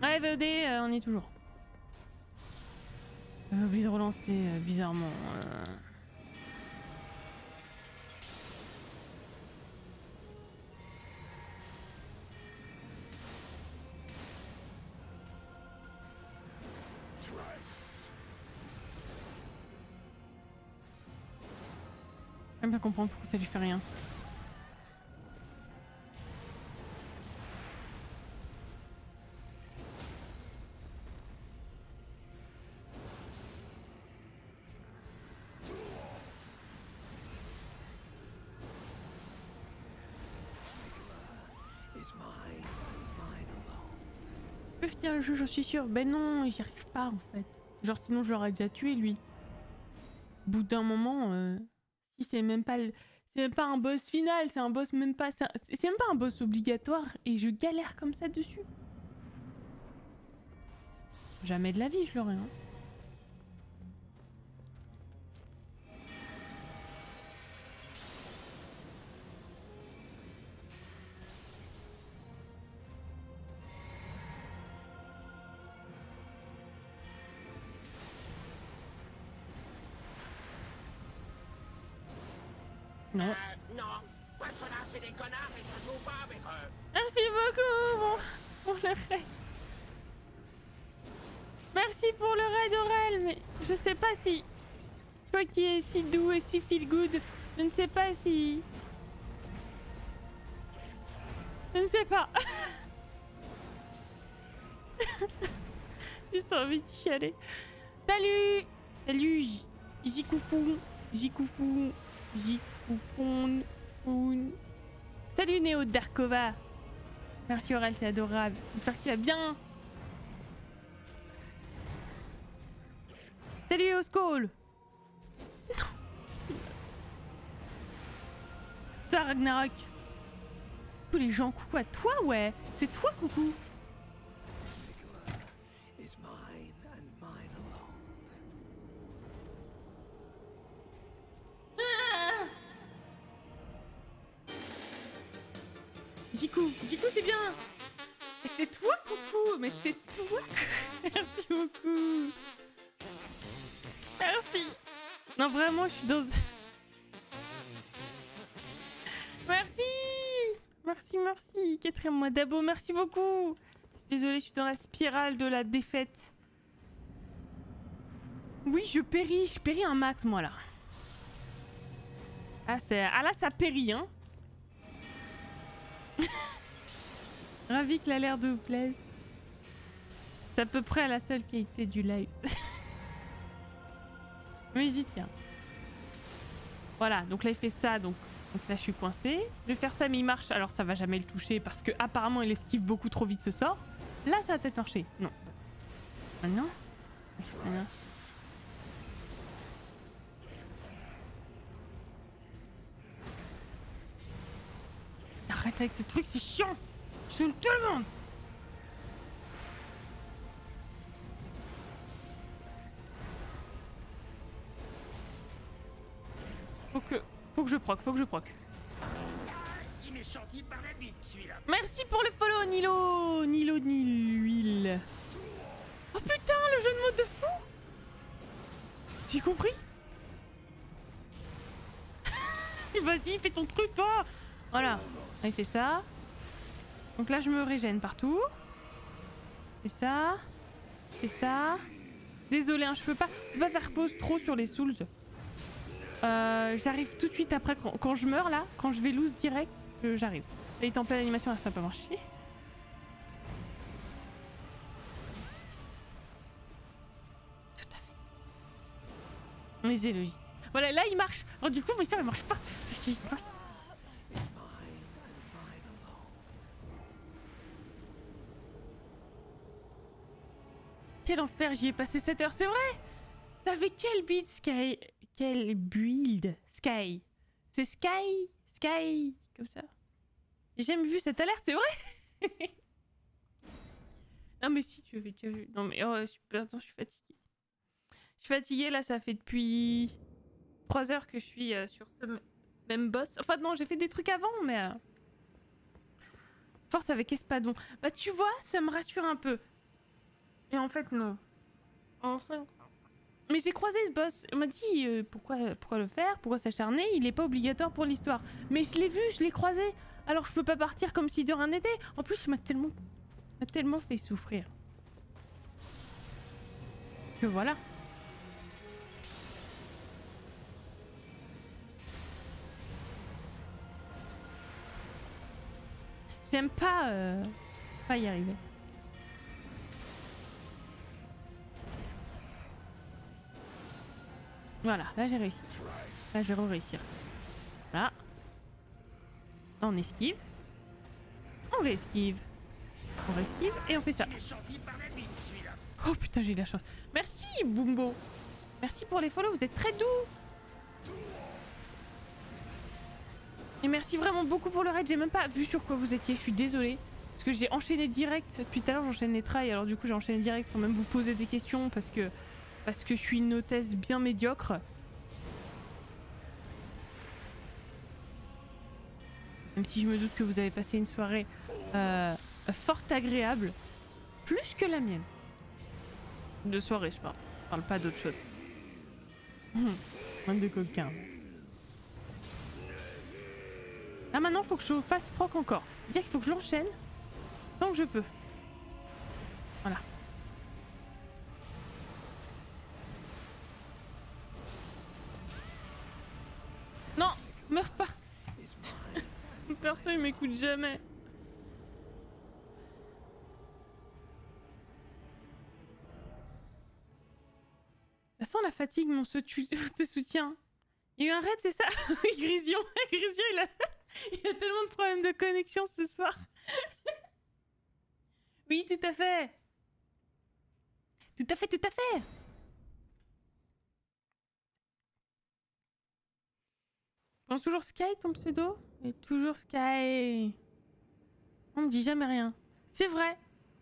Ouais, VOD, on y est toujours. Oublié de relancer bizarrement. J'aime bien comprendre pourquoi ça lui fait rien. Je peux finir le jeu, je suis sûre. Ben non, j'y arrive pas en fait. Genre sinon je l'aurais déjà tué lui. Au bout d'un moment, si c'est même pas c'est même pas un boss final, c'est un boss même pas, c'est même pas un boss obligatoire et je galère comme ça dessus. Jamais de la vie je l'aurais. Hein. Non. Non, pas cela, c'est des connards et je joue pas avec eux. Merci beaucoup pour le raid. Merci pour le raid Aurel, mais je sais pas si... Toi qui es si doux et si feel good, je ne sais pas si... Je ne sais pas. Juste envie de chialer. Salut. Salut Jikoufou. Jikoufou. Jikoufoun. Salut Néo Darkova. Merci Aurel, c'est adorable. J'espère qu'il va bien. Salut Oscall. Non. Soir Ragnarok. Tous les gens, coucou à toi, ouais. C'est toi, coucou. Ah Jiku, c'est bien. Et c'est toi, coucou. Mais c'est toi. Merci beaucoup. Merci. Non, vraiment, je suis dans... Merci. Quatrième mois d'abo, merci beaucoup. Désolée, je suis dans la spirale de la défaite. Oui, je péris un max, moi, là. Ah, là, ça périt, hein. Ravi que l'air de vous plaise. C'est à peu près la seule qualité du live. Mais j'y tiens. Voilà, donc là il fait ça, donc là je suis coincée. Je vais faire ça mais il marche, alors ça va jamais le toucher parce que apparemment il esquive beaucoup trop vite ce sort. Là ça va peut-être marcher. Non. Maintenant. Arrête avec ce truc, c'est chiant. Je saoule tout le monde. Faut que je proc. Il m'est sorti par la bite, celui-là. Merci pour le follow, Nilo Nilhuile. Oh putain, le jeu de mots de fou. J'ai compris. Vas-y, fais ton truc, toi. Voilà, il fait ça. Donc là, je me régène partout. Fais ça. Désolé, hein, je peux pas faire pause trop sur les souls. J'arrive tout de suite après, quand je meurs là, quand je vais lose direct, j'arrive. Là il est en pleine animation, là ça va pas marcher. Tout à fait. Les élogies. Voilà, là il marche. Alors du coup, mais ça il marche pas. Quel enfer, j'y ai passé 7 heures, c'est vrai. T'avais quel build Sky? Quel build Sky? C'est Sky comme ça. J'ai jamais vu cette alerte, c'est vrai. Non mais si, tu as vu. Non mais oh super, attends, je suis fatiguée. Je suis fatiguée, là ça fait depuis 3 heures que je suis sur ce même boss. Enfin non, j'ai fait des trucs avant, mais... Force avec Espadon. Bah tu vois, ça me rassure un peu. Et en fait, non. En fait... Mais j'ai croisé ce boss. On m'a dit pourquoi le faire, pourquoi s'acharner, il est pas obligatoire pour l'histoire. Mais je l'ai vu, je l'ai croisé. Alors je peux pas partir comme si de rien n'était. En plus, il m'a tellement fait souffrir. Que voilà. J'aime pas y arriver. Voilà, là j'ai réussi. Là je vais réussir. Là. Là on esquive. On réesquive. On réesquive et on fait ça. Oh putain, j'ai eu la chance. Merci Bumbo. Merci pour les follow, vous êtes très doux. Et merci vraiment beaucoup pour le raid. J'ai même pas vu sur quoi vous étiez, je suis désolée. Parce que j'ai enchaîné direct. Depuis tout à l'heure j'enchaîne les trails, alors du coup j'ai enchaîné direct sans même vous poser des questions parce que je suis une hôtesse bien médiocre. Même si je me doute que vous avez passé une soirée fort agréable. Plus que la mienne. De soirée, je parle pas d'autre chose. Manque de coquin. Là maintenant, faut que je fasse proc encore. Dire qu'il faut que je l'enchaîne tant que je peux. Voilà. Non, meurs pas. Perso, il m'écoute jamais. Ça sent la fatigue, mon te soutien. Il y a eu un raid, c'est ça? Oui, Grision. Grision, il a tellement de problèmes de connexion ce soir. Oui, tout à fait. Tout à fait, tout à fait. Pense toujours Sky, ton pseudo? Et toujours Sky. On me dit jamais rien. C'est vrai.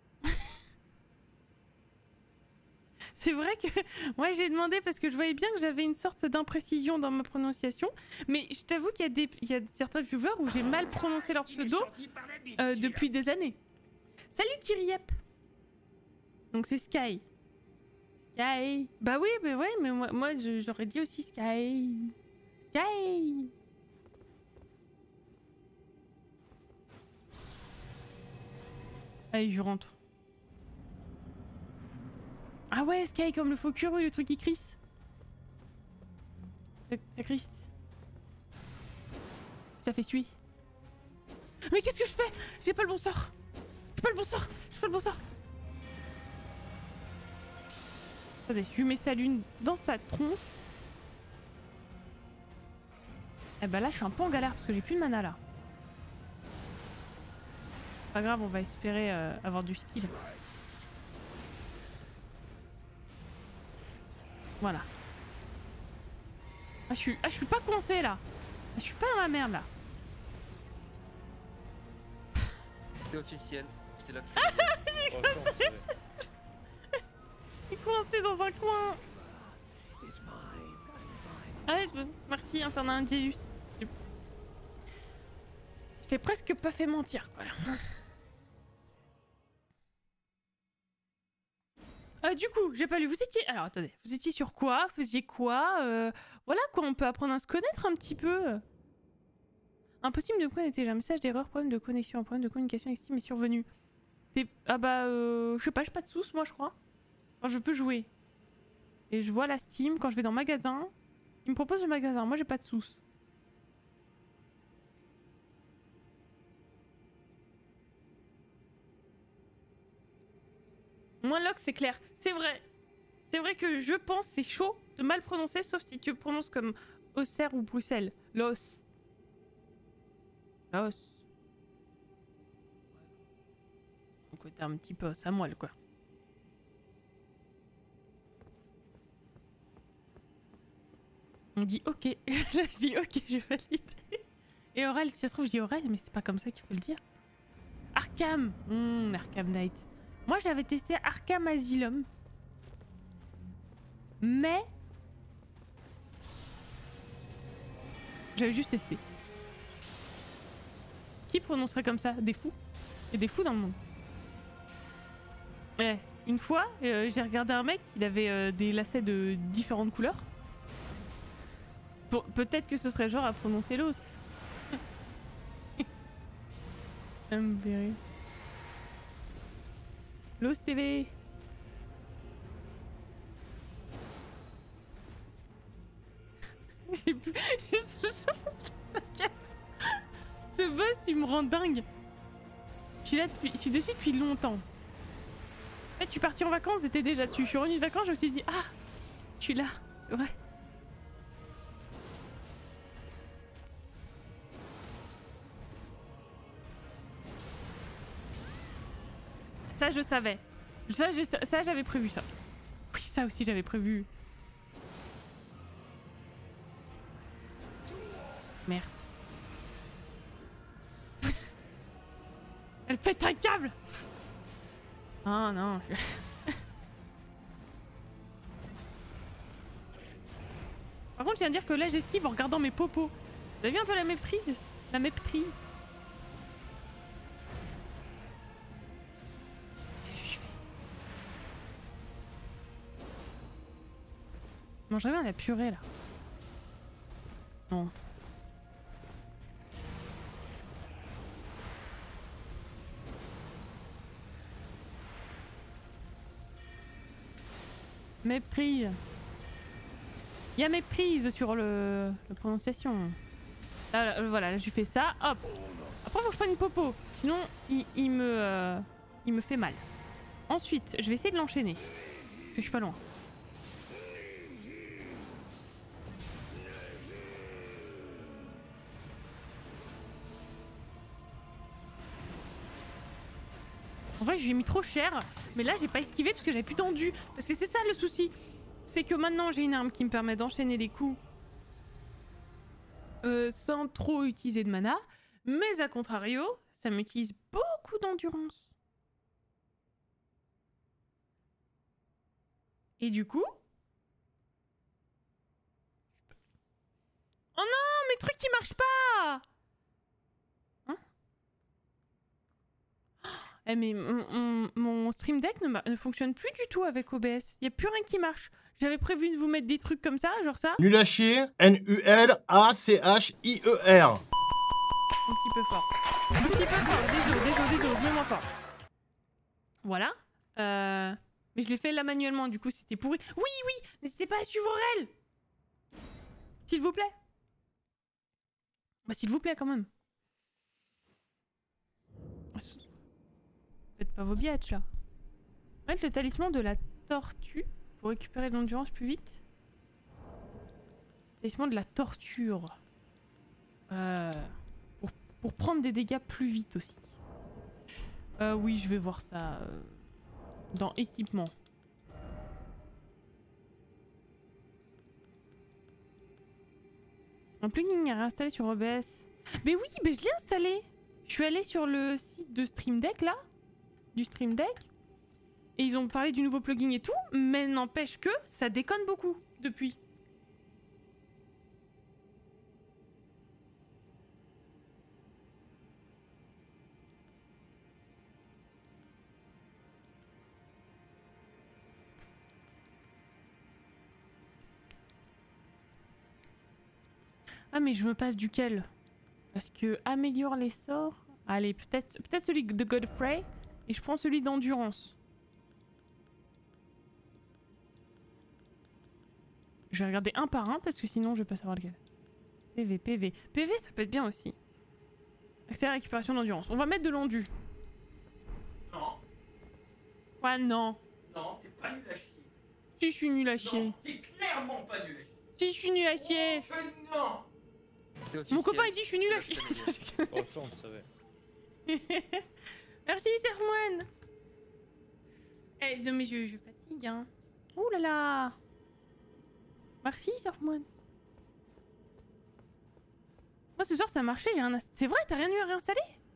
C'est vrai que moi j'ai demandé parce que je voyais bien que j'avais une sorte d'imprécision dans ma prononciation. Mais je t'avoue qu'il y a certains viewers où j'ai mal prononcé leur pseudo depuis des années. Salut Kyriep. Donc c'est Sky. Sky. Bah oui, mais ouais, mais moi j'aurais dit aussi Sky. Sky. Allez, je rentre. Ah ouais, Sky comme le faux curieux, le truc qui crisse. Ça crisse. Ça fait suie. Mais qu'est-ce que je fais? J'ai pas le bon sort. J'ai pas le bon sort. J'ai pas le bon sort. Attendez, je lui mets sa lune dans sa tronche. Eh bah là, je suis un peu en galère parce que j'ai plus de mana là. Pas grave, on va espérer avoir du skill. Voilà. Ah, je suis pas coincée là. Ah, je suis pas dans la merde là. C'est officiel. C'est là que Je suis coincée dans un coin. Allez, merci Infernal Angelus. Je t'ai presque pas fait mentir quoi là. Du coup, j'ai pas lu. Vous étiez... Alors attendez, vous étiez sur quoi? Faisiez quoi? Voilà quoi, on peut apprendre à se connaître un petit peu. Impossible de connecter. J'ai un message d'erreur, problème de connexion, un problème de communication avec Steam est survenu. Ah bah, je sais pas, j'ai pas de sous moi je crois. Enfin, je peux jouer. Et je vois la Steam, quand je vais dans magasin, il me propose le magasin, moi j'ai pas de sous. Moi Lox c'est clair, c'est vrai. C'est vrai que je pense c'est chaud de mal prononcer, sauf si tu prononces comme Auxerre ou Bruxelles. Los. Los. Un côté un petit peu à moelle quoi. On dit ok. Je dis ok, je valide. Et Aurel, si ça se trouve je dis Aurel, mais c'est pas comme ça qu'il faut le dire. Arkham. Arkham Knight. Moi j'avais testé Arkham Asylum. Mais... j'avais juste testé. Qui prononcerait comme ça? Des fous? Il y a des fous dans le monde. Une fois, j'ai regardé un mec, il avait des lacets de différentes couleurs. Peut-être que ce serait genre à prononcer l'os. L'os TV. J'ai plus... Ce boss, il me rend dingue. Je suis dessus depuis longtemps. En fait, je suis partie en vacances, j'étais déjà dessus. Je suis revenue de vacances, je me suis dit, ah, je suis là. Ouais. Ça, je savais. Ça, j'avais prévu ça. Oui, ça aussi, j'avais prévu. Merde. Elle pète un câble. Oh non. Par contre, je viens de dire que là, j'esquive en regardant mes popos. Vous avez vu un peu la méprise? La méprise. Qu'est-ce que je fais? Je mangerais bien la purée, là. Non. Méprise. Il y a méprise sur la prononciation. Là, voilà, là, je fais ça, hop. Après, faut que je prenne une popo. Sinon, il me fait mal. Ensuite, je vais essayer de l'enchaîner. Parce que je suis pas loin. En vrai, je lui ai mis trop cher, mais là, j'ai pas esquivé parce que j'avais plus tendu. Parce que c'est ça le souci. C'est que maintenant, j'ai une arme qui me permet d'enchaîner les coups sans trop utiliser de mana. Mais à contrario, ça m'utilise beaucoup d'endurance. Et du coup... Oh non, mes trucs qui marchent pas! Hein? Eh mais mon Stream Deck ne fonctionne plus du tout avec OBS. Y a plus rien qui marche. J'avais prévu de vous mettre des trucs comme ça, genre ça. Nul à chier, N-U-L-A-C-H-I-E-R. Un petit peu fort. Un petit peu fort, désolé, bien moins fort. Voilà. Mais je l'ai fait là manuellement, du coup c'était pourri. Oui, n'hésitez pas à suivre Aurel. S'il vous plaît. Bah s'il vous plaît quand même. Faites pas vos biatchs là. En fait, le talisman de la tortue pour récupérer de l'endurance plus vite. Talisman de la torture. Pour prendre des dégâts plus vite aussi. Oui, je vais voir ça dans équipement. Un plugin à réinstaller sur OBS. Mais oui, mais je l'ai installé. Je suis allée sur le site de Stream Deck là, du Stream Deck, et ils ont parlé du nouveau plugin et tout, mais n'empêche que ça déconne beaucoup depuis. Ah mais je me passe duquel? Parce que améliore les sorts. Allez, peut-être celui de Godfrey et je prends celui d'endurance. Je vais regarder un par un parce que sinon je vais pas savoir lequel. PV, ça peut être bien aussi. Accès à la récupération d'endurance. On va mettre de l'endu. Non. Ouais, non. Non, t'es pas nul à chier. Si je suis nul à chier. Non, t'es clairement pas nul à chier. Si je suis nul à chier. Non. Mon copain il dit je suis nul à chier. Oh, ça on le savait. Merci Sermoine. Eh non mais je fatigue hein. Ouh là là. Merci Sermoine. Moi ce soir ça marchait, c'est vrai, t'as rien eu à réinstaller?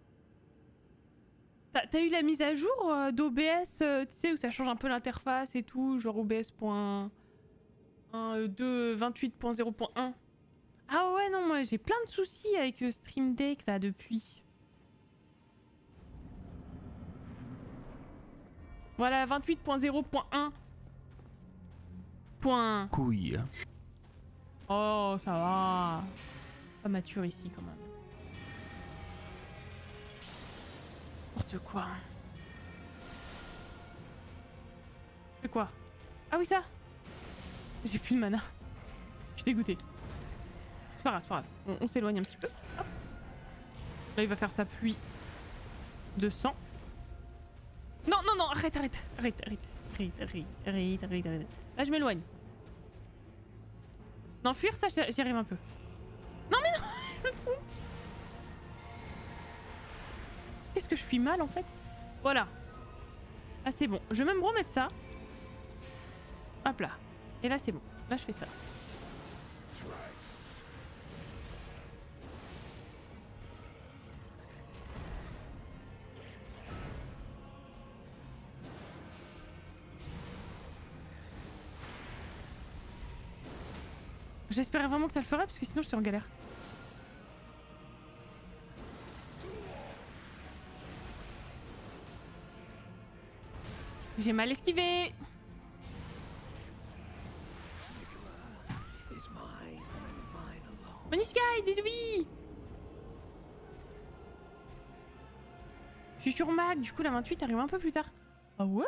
T'as eu la mise à jour d'OBS, tu sais, où ça change un peu l'interface et tout, genre OBS.1.2.28.0.1. Ah ouais, non, moi j'ai plein de soucis avec le Stream Deck là depuis. Voilà, 28.0.1. Point. Couille. Oh, ça va. Pas mature ici quand même. N'importe quoi. C'est quoi? Ah oui, ça. J'ai plus de mana. Je suis dégoûtée. C'est pas grave, c'est pas grave. On s'éloigne un petit peu. Hop. Là, il va faire sa pluie de sang. Non, non, non, arrête. Là, je m'éloigne. Non, fuir, ça, j'y arrive un peu. Non, mais non, je me trompe. Qu'est-ce que je suis mal, en fait? Voilà. Ah, c'est bon. Je vais même remettre ça. Hop là. Et là, c'est bon. Là, je fais ça. J'espérais vraiment que ça le ferait parce que sinon j'étais en galère. J'ai mal esquivé. Manusky, désolé. Je suis sur Mac, du coup la 28 arrive un peu plus tard. Ah ouais?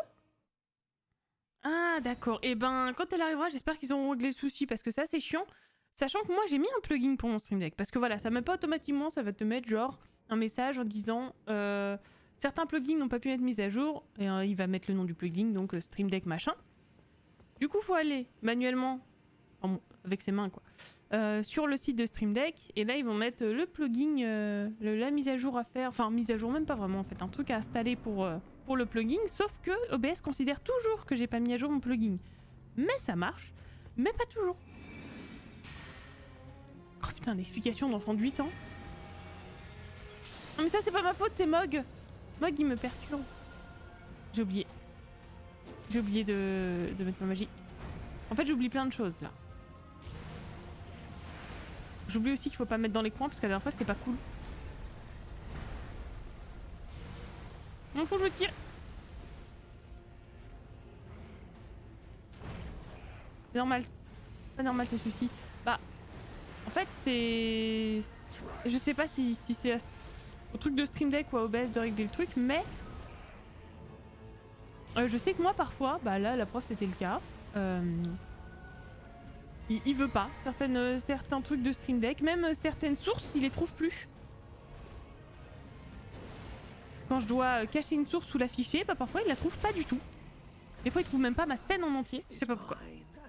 Ah d'accord, et ben quand elle arrivera j'espère qu'ils auront réglé le souci parce que ça c'est chiant. Sachant que moi j'ai mis un plugin pour mon Stream Deck parce que voilà ça met pas automatiquement, ça va te mettre genre un message en disant certains plugins n'ont pas pu être mis à jour et il va mettre le nom du plugin donc Stream Deck machin. Du coup faut aller manuellement, avec ses mains quoi, sur le site de Stream Deck et là ils vont mettre le plugin, la mise à jour à faire, enfin mise à jour même pas vraiment en fait, un truc à installer pour le plugin, sauf que OBS considère toujours que j'ai pas mis à jour mon plugin. Mais ça marche, mais pas toujours. Oh putain, l'explication d'enfant de 8 ans. Non mais ça c'est pas ma faute, c'est Mog. Mog il me perturbe. J'ai oublié. J'ai oublié de mettre ma magie. En fait j'oublie plein de choses là. J'oublie aussi qu'il faut pas mettre dans les coins parce que la dernière fois c'était pas cool. Non, faut que je me tire. C'est normal. Pas normal ce souci. Bah, en fait, c'est. Je sais pas si c'est au truc de Stream Deck ou à OBS de régler le truc, mais. Je sais que moi parfois, bah là, la prof c'était le cas. Il veut pas certains trucs de Stream Deck, même certaines sources, il les trouve plus. Quand je dois cacher une source ou l'afficher, bah parfois il la trouve pas du tout. Des fois il trouve même pas ma scène en entier, je sais pas pourquoi.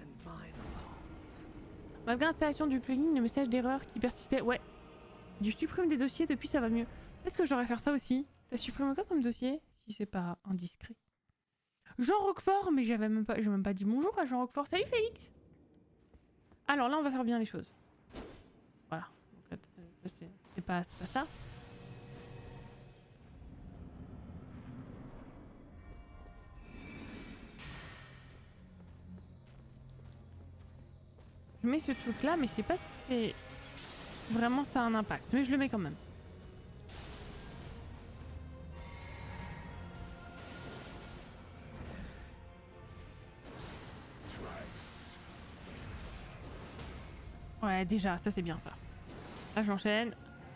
Malgré l'installation du plugin, le message d'erreur qui persistait, ouais. Du supprime des dossiers, depuis ça va mieux. Peut-être que je devrais faire ça aussi. T'as supprimé quoi comme dossier? Si c'est pas indiscret. Jean Roquefort, mais j'ai même pas dit bonjour à Jean Roquefort. Salut Félix. Alors là on va faire bien les choses. Voilà. C'est pas ça. Je mets ce truc là mais je sais pas si vraiment ça a un impact. Mais je le mets quand même. Ouais déjà ça c'est bien ça. Là j'enchaîne.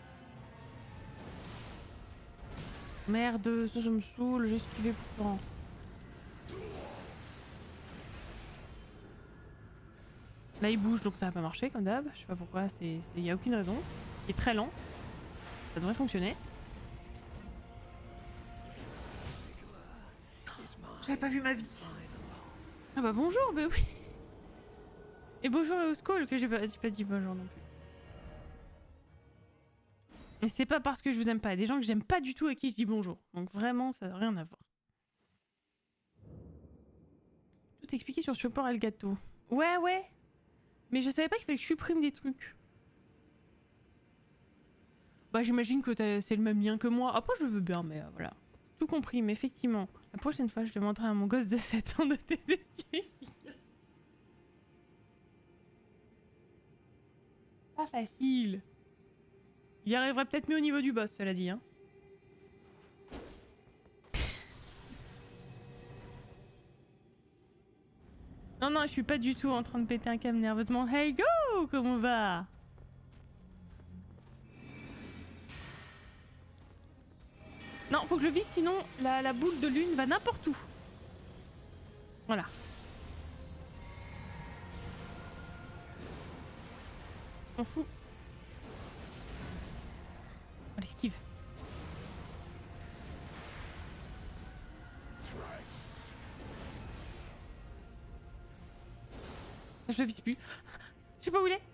Merde, ça me saoule, j'ai esquivé pourtant. Là il bouge donc ça va pas marcher comme d'hab, je sais pas pourquoi, il y a aucune raison. Il est très lent. Ça devrait fonctionner. J'avais pas vu ma vie. Ah bah bonjour, bah oui. Et bonjour au Skull que j'ai pas dit bonjour non plus. Et c'est pas parce que je vous aime pas, il y a des gens que j'aime pas du tout à qui je dis bonjour. Donc vraiment ça n'a rien à voir. Tout expliqué sur support Elgato. Ouais. Mais je savais pas qu'il fallait que je supprime des trucs. Bah j'imagine que c'est le même lien que moi. Après je veux bien mais voilà. Tout compris mais effectivement. La prochaine fois je demanderai à mon gosse de 7 ans de t'aider. Pas facile. Il y arriverait peut-être mieux au niveau du boss cela dit hein. Non, non, je suis pas du tout en train de péter un câble nerveusement. Hey go, comment va? Non, faut que je vise, sinon la boule de lune va n'importe où. Voilà. On fout. On l'esquive. Je le vise plus. Je sais pas où il est.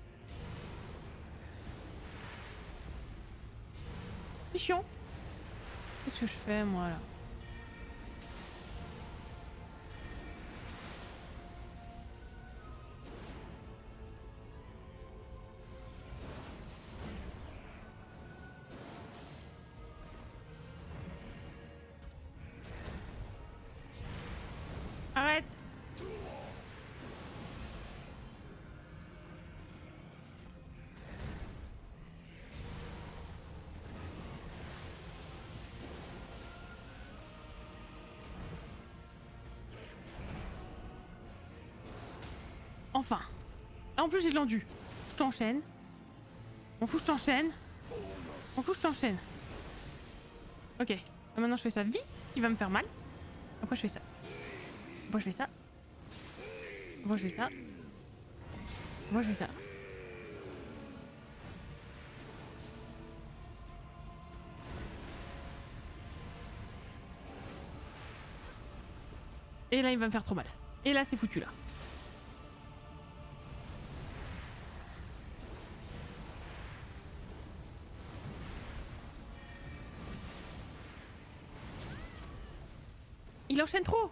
C'est chiant. Qu'est-ce que je fais moi là? Arrête! Enfin. Là en plus j'ai de l'endu. Je t'enchaîne. On fout, je t'enchaîne. On fout, je t'enchaîne. Ok. Là, maintenant je fais ça vite, ce qui va me faire mal. Après je fais ça. Après je fais ça. Après je fais ça. Après je fais ça. Et là il va me faire trop mal. Et là c'est foutu là. Il enchaîne trop.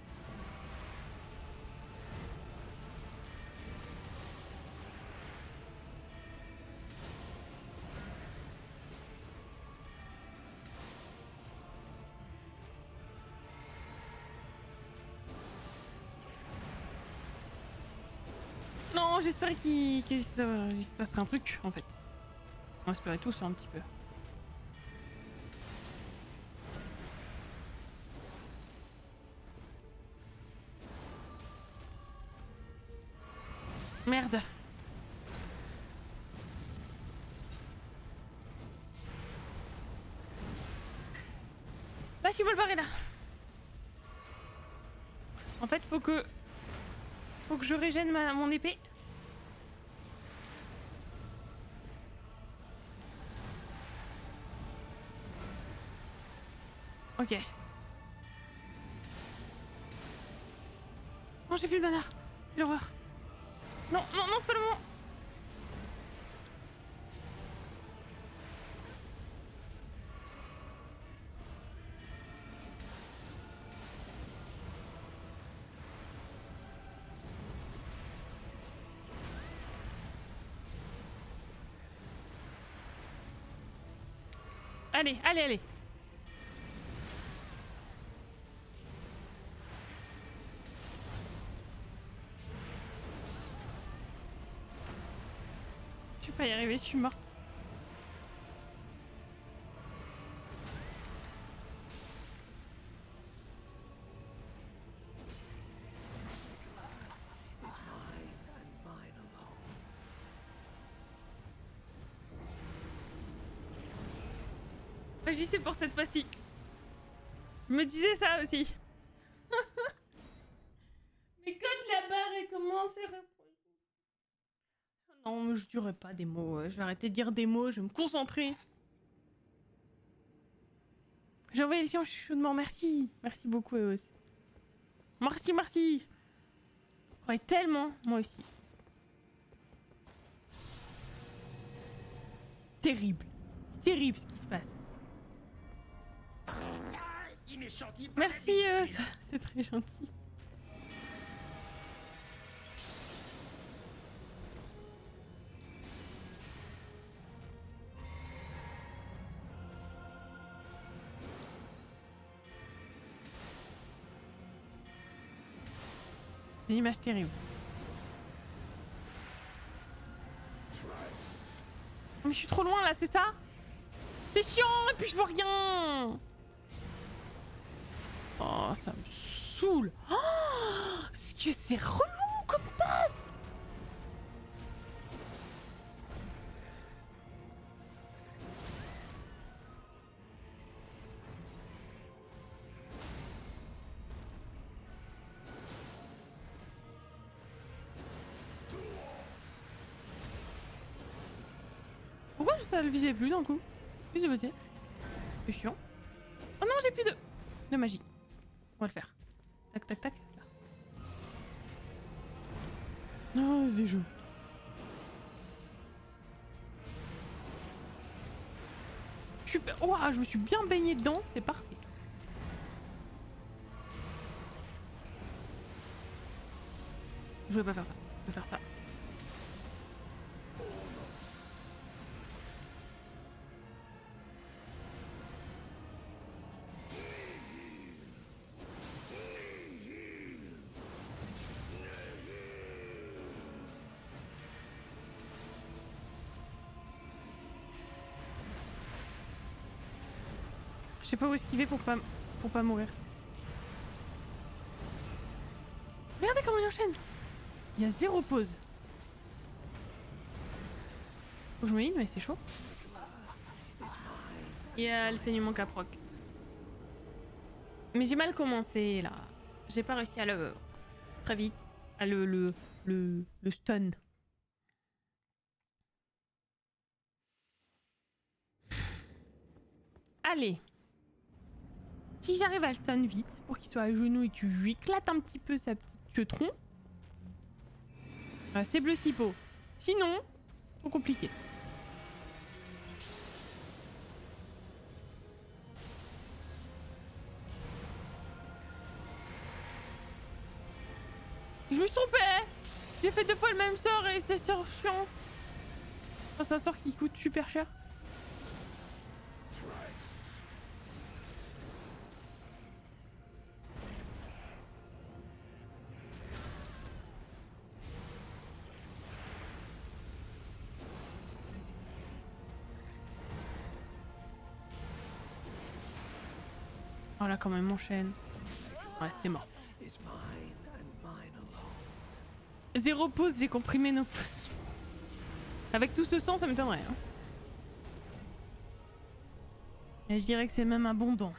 Non, j'espérais qu'il se passerait un truc en fait. On espérait tous un petit peu. Merde. Là, je suis pas le barrer là. En fait, faut que je régène mon épée. Ok. Non, j'ai plus le mana. Quelle horreur. Non, non, non, c'est pas le moment. Allez, allez, allez. Je vais pas y arriver, je suis morte. J'y sais pour cette fois-ci. Je me disais ça aussi. Mais quand la barre est commencée. Non, mais je dirais pas des mots. Je vais arrêter de dire des mots, je vais me concentrer. J'ai envoyé le chien chaudement, merci. Merci beaucoup, EOS. Merci, merci. Ouais, tellement, moi aussi. Terrible. C'est terrible ce qui se passe. Merci, c'est très gentil. Des images terribles. Mais je suis trop loin là, c'est ça? C'est chiant et puis je vois rien. Oh, ça me saoule. Oh, ce que c'est relou comme passe. Pourquoi ça le visait plus d'un coup? Qu'est-ce qui s'est passé? C'est chiant. Oh non, j'ai plus de magie. On va le faire. Tac, tac, tac. Là. Oh, c'est chaud. Super. Oh, je me suis bien baignée dedans, c'est parfait. Je vais pas faire ça. Je vais faire ça. Je sais pas où esquiver pour pas mourir. Regardez comment il enchaîne. Il y a 0 pause. Faut que je me ligne, mais c'est chaud. Il y a le saignement qui proc. Mais j'ai mal commencé là. J'ai pas réussi à le très vite à le stun. Allez. Si j'arrive à le stun vite pour qu'il soit à genoux et que tu lui éclates un petit peu sa petite queutron, c'est bleu cipo. Sinon, trop compliqué. Je me suis trompée. J'ai fait 2 fois le même sort et c'est chiant. Enfin, c'est un sort qui coûte super cher. Oh là, quand même, m'enchaîne. Ouais, c'était mort. 0 pause, j'ai comprimé nos pauses. Avec tout ce sang, ça m'étonnerait. Hein. Et je dirais que c'est même abondant.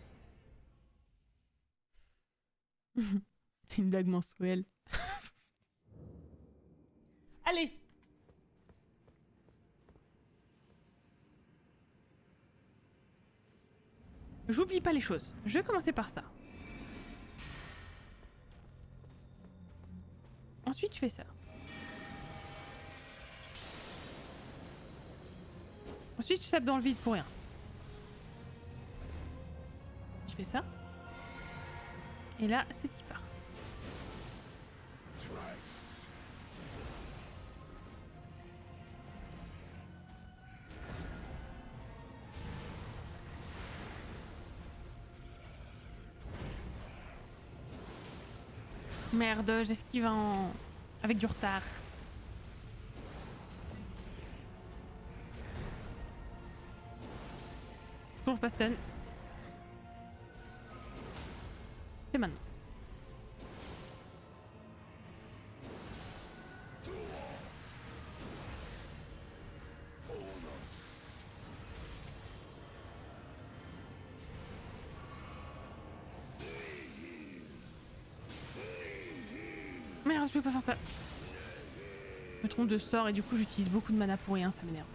C'est une blague mensuelle. Allez! J'oublie pas les choses. Je vais commencer par ça. Ensuite, je fais ça. Ensuite, je tape dans le vide pour rien. Je fais ça. Et là, c'est y part. Merde, j'esquive avec du retard. Toujours pas stun. C'est maintenant. Merde, je peux pas faire ça. Je me trompe de sort et du coup j'utilise beaucoup de mana pour rien, ça m'énerve.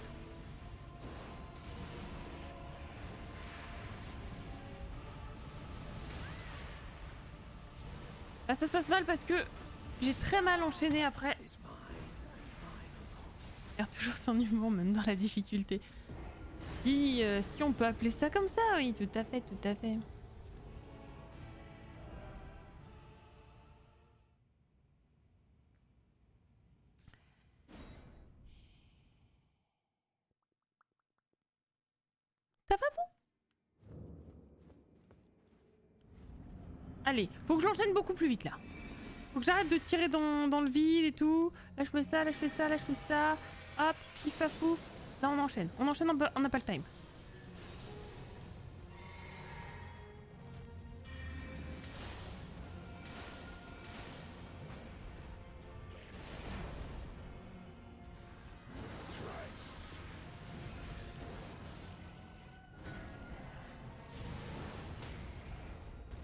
Là ça se passe mal parce que j'ai très mal enchaîné après. Il perd toujours son humour même dans la difficulté. Si on peut appeler ça comme ça, oui, tout à fait, tout à fait. Ça va vous? Allez, faut que j'enchaîne beaucoup plus vite là. Faut que j'arrête de tirer dans le vide et tout. Là je fais ça, là je fais ça, là je fais ça. Hop, pif paf pouf. Là on enchaîne. On enchaîne, on n'a pas le time.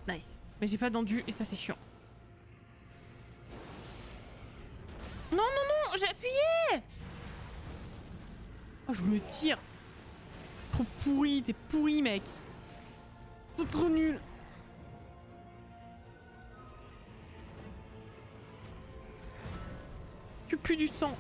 Nice. Mais j'ai pas d'endu et ça c'est chiant. Non, non, non, j'ai appuyé. Oh, je me tire. Trop pourri, t'es pourri, mec. C'est trop nul. Tu pues du sang.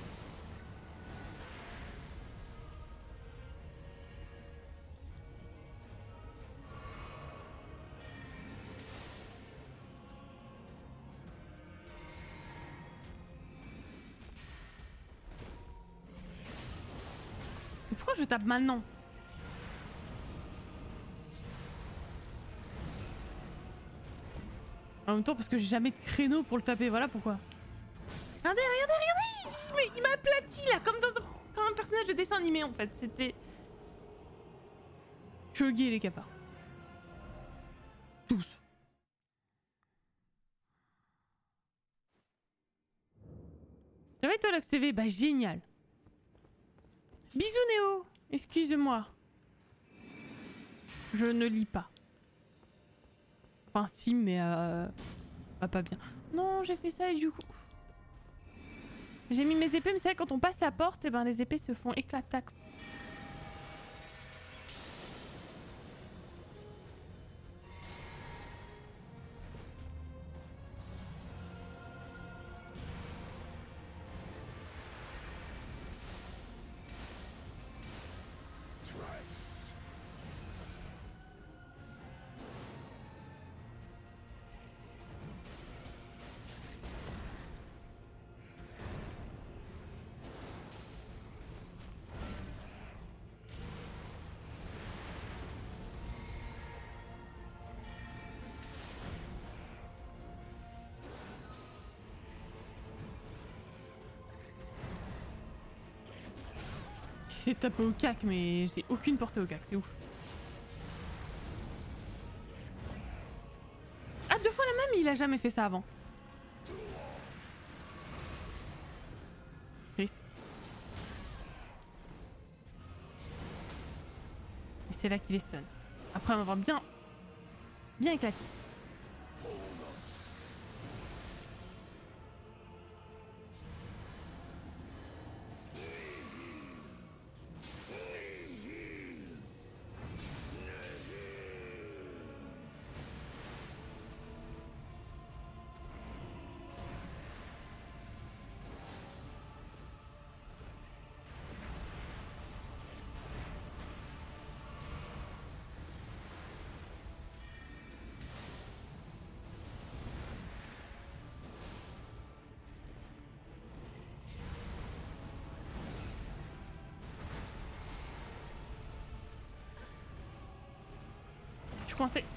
Mais pourquoi je tape maintenant? En même temps parce que j'ai jamais de créneau pour le taper, voilà pourquoi. Regardez, regardez, regardez, il m'a aplati là, comme dans comme un personnage de dessin animé en fait, c'était... Chuggy les cafards. Tous. Ça va et toi l'XCV? Bah génial. Bisous Néo, excuse-moi. Je ne lis pas. Enfin si mais pas bien. Non j'ai fait ça et du coup... J'ai mis mes épées mais c'est vrai quand on passe la porte et ben les épées se font éclatax. J'ai tapé au cac mais j'ai aucune portée au cac, c'est ouf. Ah 2 fois la même, il a jamais fait ça avant. Chris. Et c'est là qu'il est stun. Après m'avoir bien éclaté. Je suis coincée.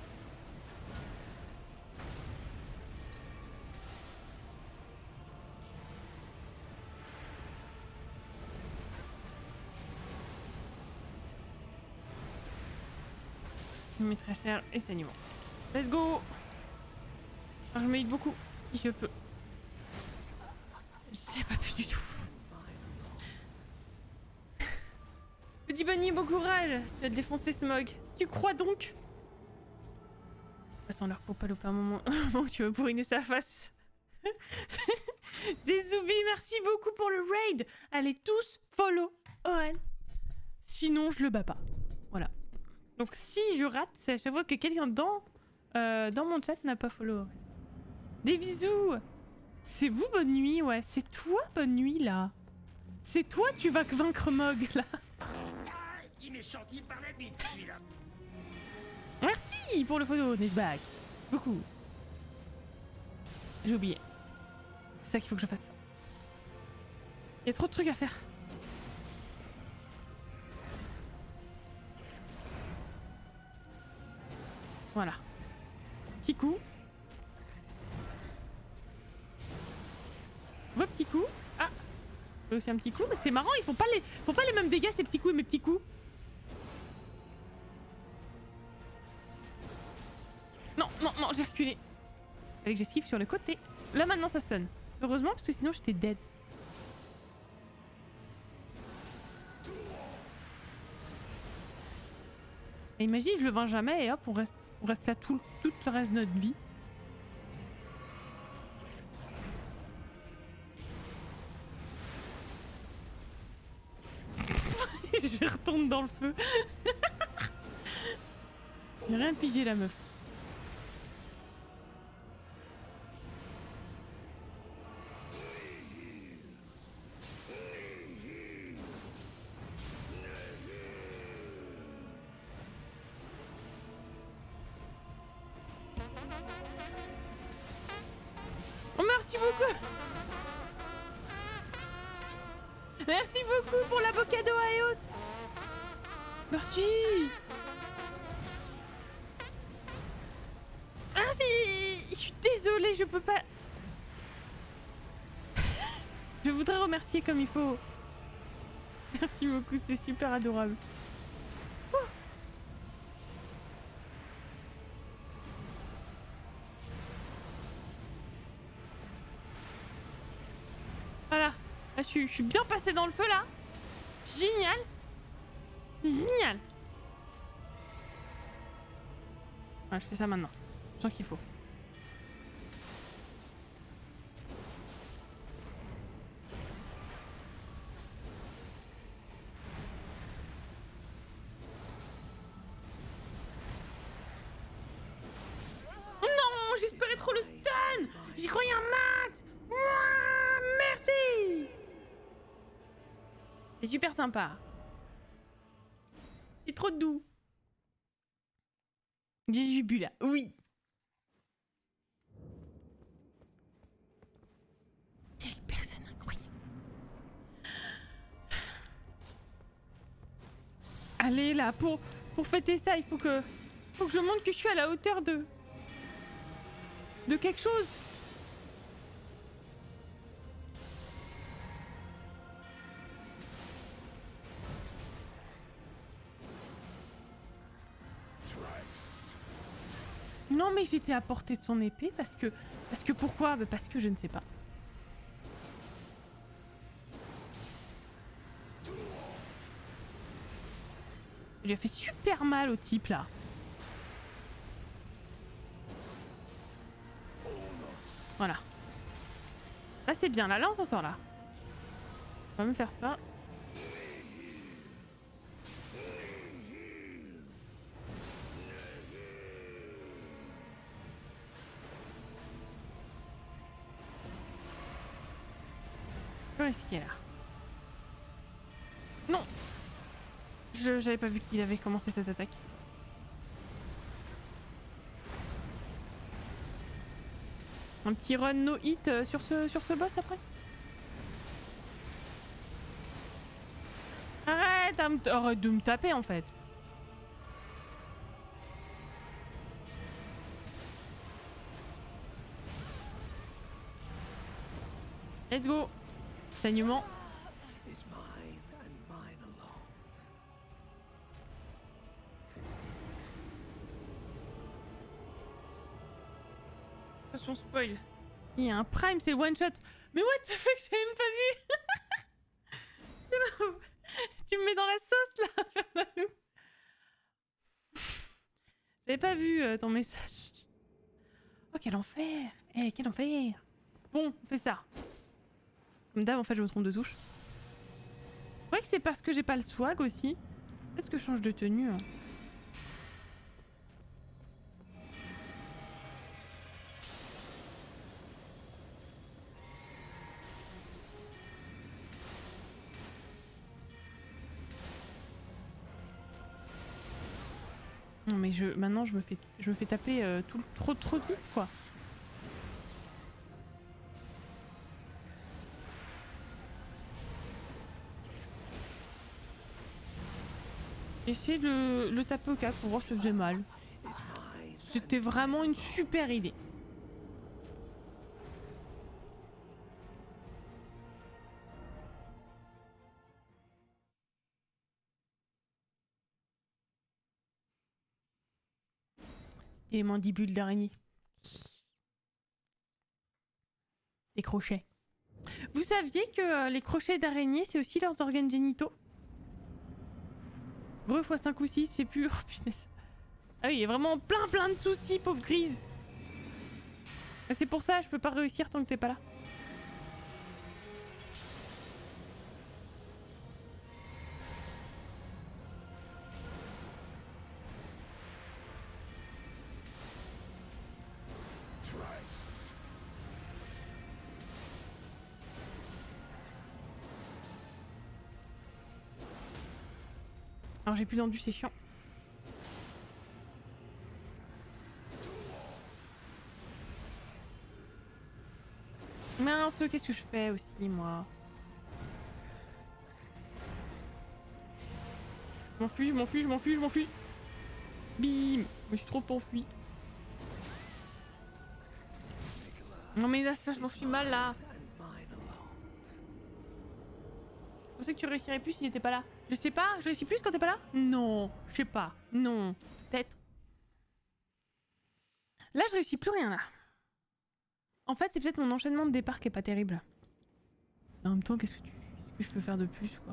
Je me mets très cher et saignement. Let's go. Alors, je m'aide beaucoup si je peux. Je sais pas plus du tout. Petit Bunny, bon courage. Tu vas te défoncer Smog. Tu crois donc? Passons leur pour pas louper un moment où tu vas bourriner sa face. Des zoubis, merci beaucoup pour le raid. Allez tous follow Owen. Sinon je le bats pas. Voilà. Donc si je rate, c'est à chaque fois que quelqu'un dans mon chat n'a pas follow Owen. Des bisous. C'est vous Bonne Nuit, ouais. C'est toi Bonne Nuit là. C'est toi tu vas vaincre Mog là. Il m'est sorti par la bite, celui-là. Merci pour le follow, Nesbag. Beaucoup. J'ai oublié. C'est ça qu'il faut que je fasse. Il y a trop de trucs à faire. Voilà. Petit coup. Petit coup. Ah. Aussi un petit coup. Mais c'est marrant, ils font pas les mêmes dégâts ces petits coups et mes petits coups. Non, non, non, j'ai reculé. Fallait que j'esquive sur le côté. Là maintenant ça stun. Heureusement parce que sinon j'étais dead. Et imagine, je le vends jamais et hop, on reste là tout le reste de notre vie. Je retourne dans le feu. J'ai rien pigé la meuf. Oh merci beaucoup. Merci beaucoup pour l'avocado Aeos. Merci. Ah si, je suis désolée, je peux pas. Je voudrais remercier comme il faut. Merci beaucoup, c'est super adorable. Ouh. Voilà, là, je suis bien passée dans le feu là. Génial. Génial. Ouais, je fais ça maintenant. Je sens qu'il faut. Non, j'espérais trop le stun. J'y croyais un max. Ouah, merci. C'est super sympa. C'est trop doux. 18 bulles là, oui. Quelle personne incroyable. Allez là, pour fêter ça, il faut que je montre que je suis à la hauteur de quelque chose. Non mais j'étais à portée de son épée parce que pourquoi? Bah parce que je ne sais pas. Il lui a fait super mal au type là. Voilà. Là c'est bien, là on s'en sort là. On va me faire ça. Risqué là. Non. J'avais pas vu qu'il avait commencé cette attaque. Un petit run no hit sur ce boss après. Arrête de me taper en fait. Let's go. Saignement. Attention spoil. Il y a un prime, c'est le one shot. Mais what the fuck, j'ai même pas vu. Tu me mets dans la sauce là, Fernalou. J'avais pas vu ton message. Oh quel enfer. Eh quel enfer. Bon, on fait ça. Comme d'hab, en fait, je me trompe de touche. C'est vrai que c'est parce que j'ai pas le swag aussi. Est-ce que je change de tenue hein. Non mais maintenant je me fais taper trop vite quoi. J'ai essayé de le taper au cap pour voir si ça faisait mal. C'était vraiment une super idée. Et les mandibules d'araignée. Les crochets. Vous saviez que les crochets d'araignée, c'est aussi leurs organes génitaux? Re fois 5 ou 6, je sais plus. Oh punaise. Ah oui, il y a vraiment plein de soucis, pauvre Grise. C'est pour ça, je peux pas réussir tant que t'es pas là. Alors j'ai plus d'endu, c'est chiant. Mince, qu'est-ce que je fais aussi, moi? Je m'enfuis, je m'enfuis, je m'enfuis, je m'enfuis. Bim! Je me suis trop enfui. Non mais là, ça, je m'enfuis mal, là. Je pensais que tu réussirais plus s'il était pas là. Je sais pas, je réussis plus quand t'es pas là? Non, je sais pas. Non, peut-être. Là, je réussis plus rien, là. En fait, c'est peut-être mon enchaînement de départ qui est pas terrible. En même temps, qu'est-ce que je peux faire de plus, quoi?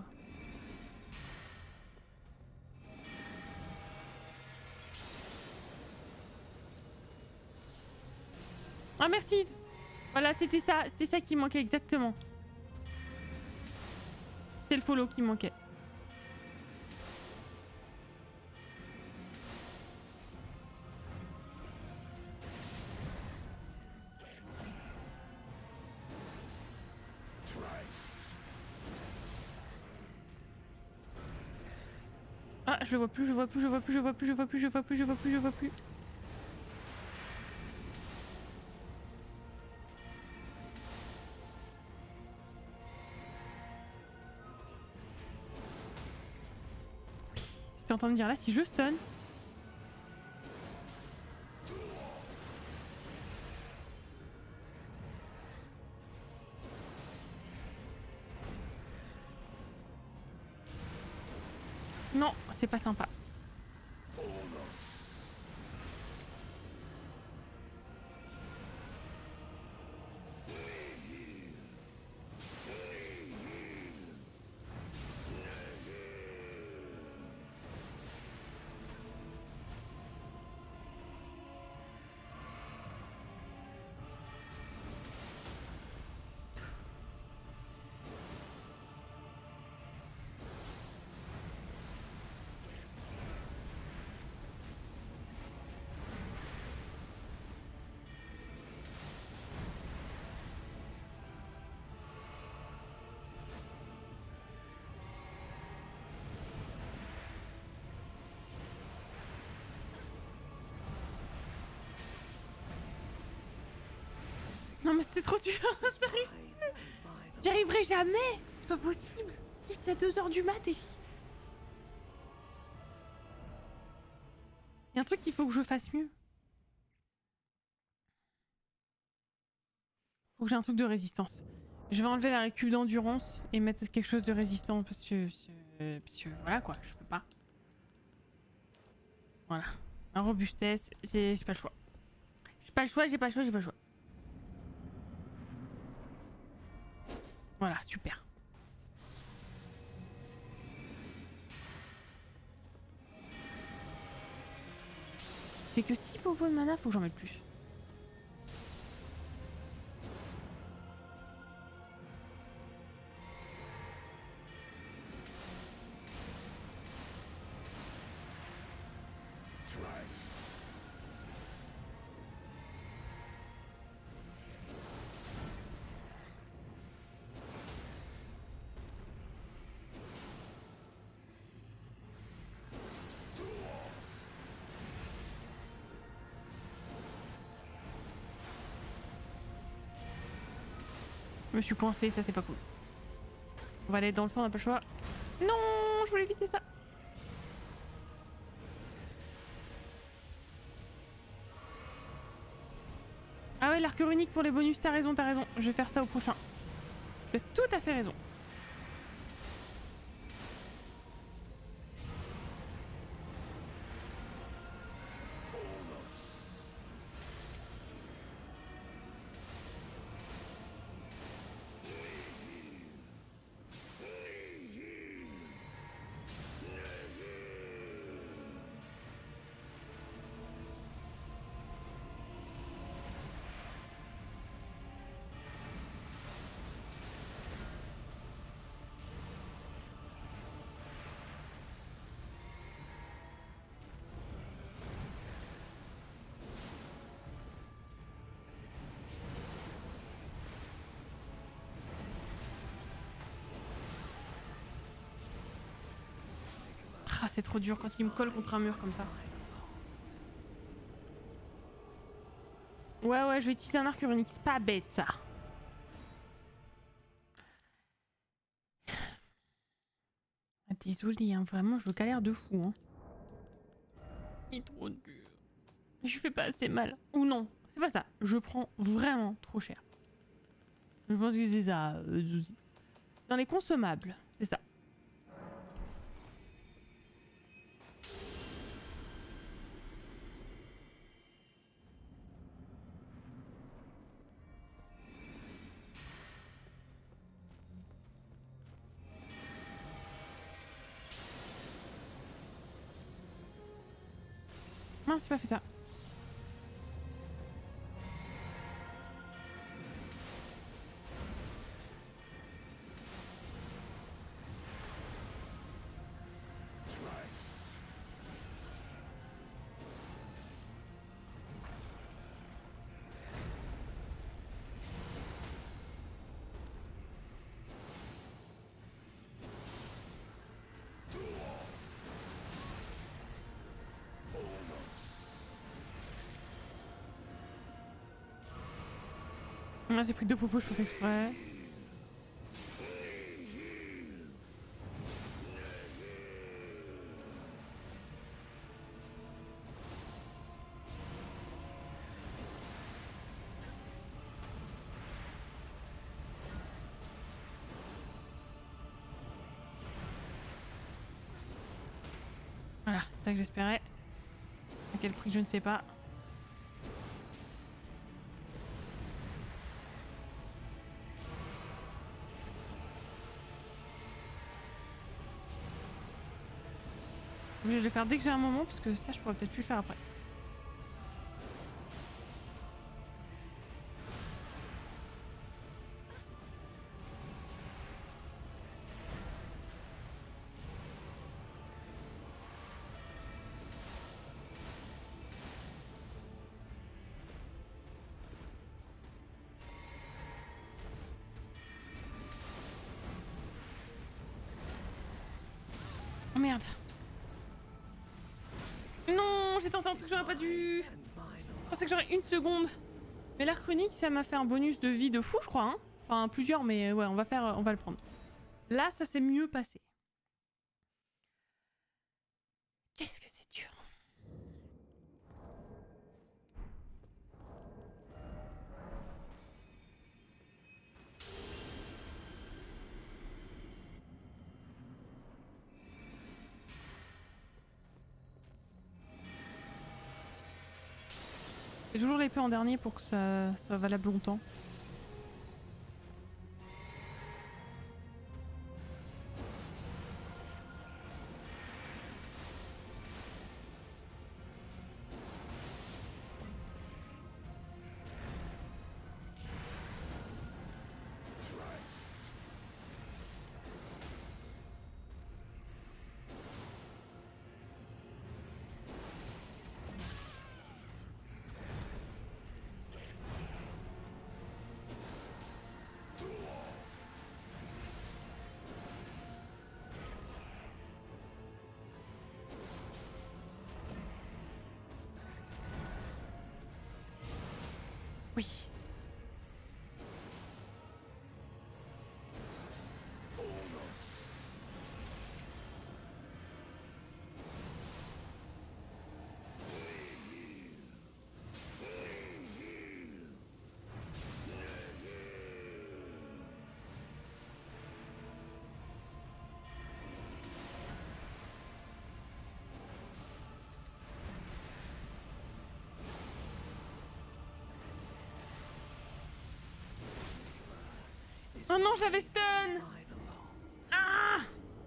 Ah merci! Voilà, c'était ça qui manquait exactement. C'est le follow qui manquait. Ah, je le vois plus, je vois plus, je vois plus, je vois plus, je vois plus, je vois plus, je vois plus, je vois plus. J'étais en train de dire là, si je stun. Non, c'est pas sympa. Non mais c'est trop dur, sérieux. J'y arriverai jamais. C'est pas possible. C'est à 2 h du mat et... Il y a un truc qu'il faut que je fasse mieux. Faut que j'ai un truc de résistance. Je vais enlever la récup d'endurance et mettre quelque chose de résistant parce que voilà quoi, je peux pas. Voilà. Un robustesse, j'ai pas le choix. J'ai pas le choix, j'ai pas le choix, j'ai pas le choix. Voilà, super. C'est que 6 popos de mana, faut que j'en mette plus. Je me suis coincée, ça c'est pas cool. On va aller dans le fond, on n'a pas le choix. Non, je voulais éviter ça. Ah ouais, l'arc runique pour les bonus, t'as raison, t'as raison. Je vais faire ça au prochain. Tu as tout à fait raison. Ah, c'est trop dur quand il me colle contre un mur comme ça. Ouais, je vais utiliser un arc runique, c'est pas bête ça. Ah, désolé, hein, vraiment, je galère de fou. Hein. Il est trop dur. Je fais pas assez mal. Ou non, c'est pas ça. Je prends vraiment trop cher. Je pense que c'est ça, Zouzi. Dans les consommables, c'est ça. Mince, j'ai pas fait ça. Ah, j'ai pris 2 popos, je fais exprès. Voilà, c'est ça que j'espérais. À quel prix, je ne sais pas. Je vais le faire dès que j'ai un moment, parce que ça, je pourrais peut-être plus le faire après. Oh merde. Non, j'ai tenté un truc que j'aurais pas dû. Je pensais que j'aurais 1 seconde. Mais l'arc runique, ça m'a fait un bonus de vie de fou, je crois. Hein, enfin, plusieurs, mais ouais, on va le prendre. Là, ça s'est mieux passé. Qu'est-ce que c'est dur. J'ai toujours l'épée en dernier pour que ça soit valable longtemps. Oui. Oh non, j'avais stun. Ah,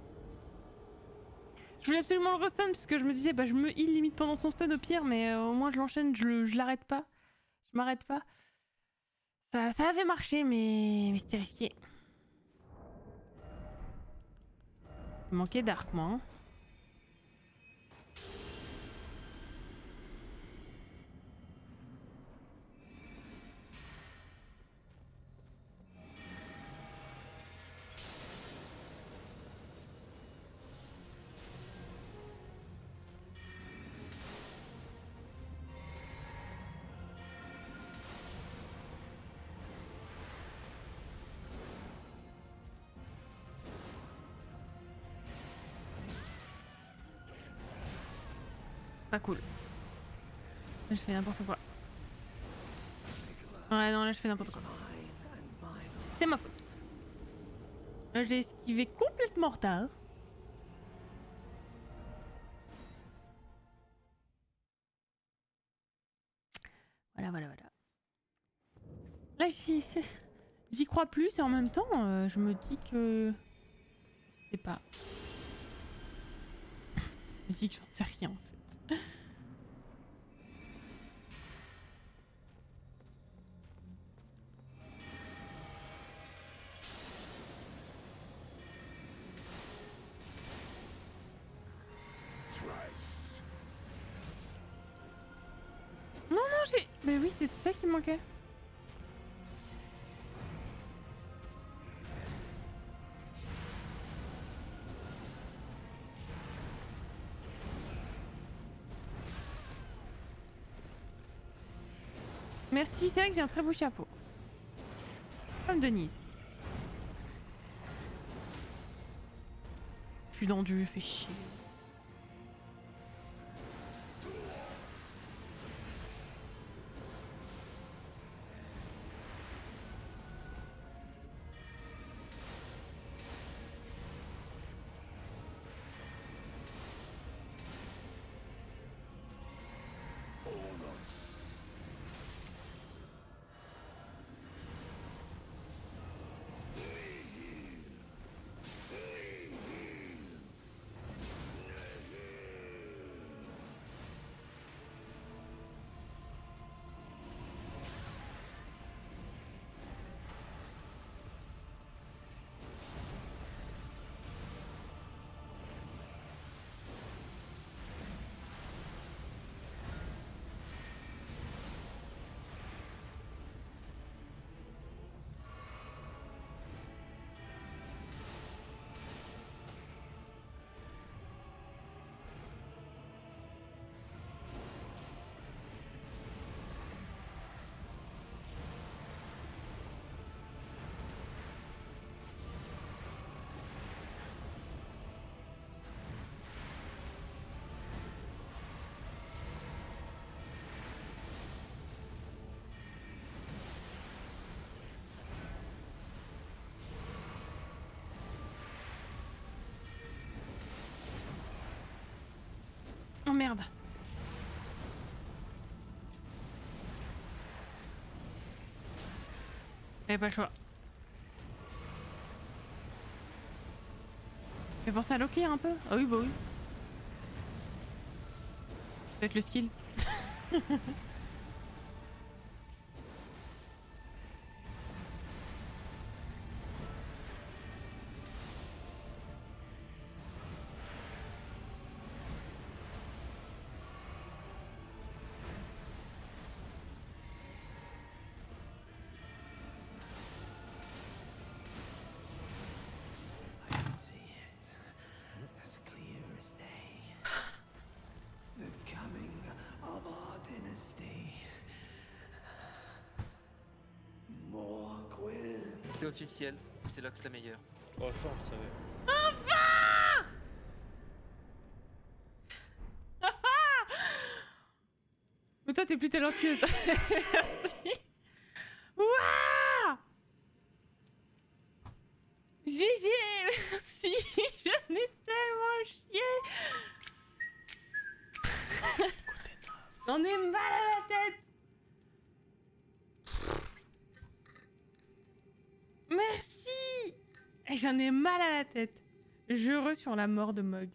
je voulais absolument le restun parce que je me disais, bah je me heal limite pendant son stun au pire, mais au moins je l'enchaîne, je l'arrête pas. Je m'arrête pas. Ça avait marché, mais c'était risqué. Il manquait d'arc, moi. Hein. pas cool. Là, je fais n'importe quoi. Ouais, non, là, je fais n'importe quoi. C'est ma faute. Là, j'ai esquivé complètement en retard. Voilà, voilà, voilà. Là, j'y crois plus et en même temps, je me dis que... Je sais pas. Je me dis que j'en sais rien, en fait. Non, non, j'ai... Mais oui, c'est ça qui me manquait. Merci, c'est vrai que j'ai un très beau chapeau. Comme Denise. Je suis dans du fait chier. Oh merde. J'avais pas le choix. J'ai pensé à Loki un peu. Ah oui, bah oui. Avec le skill. C'est officiel, c'est Lux la meilleure. Oh, ça, on le savait. Mais toi, t'es plus talentueuse. Merci. Waouh! GG, merci. J'en ai tellement chié. J'en ai mal à la tête. Merci. Et j'en ai mal à la tête. Heureux sur la mort de Mog.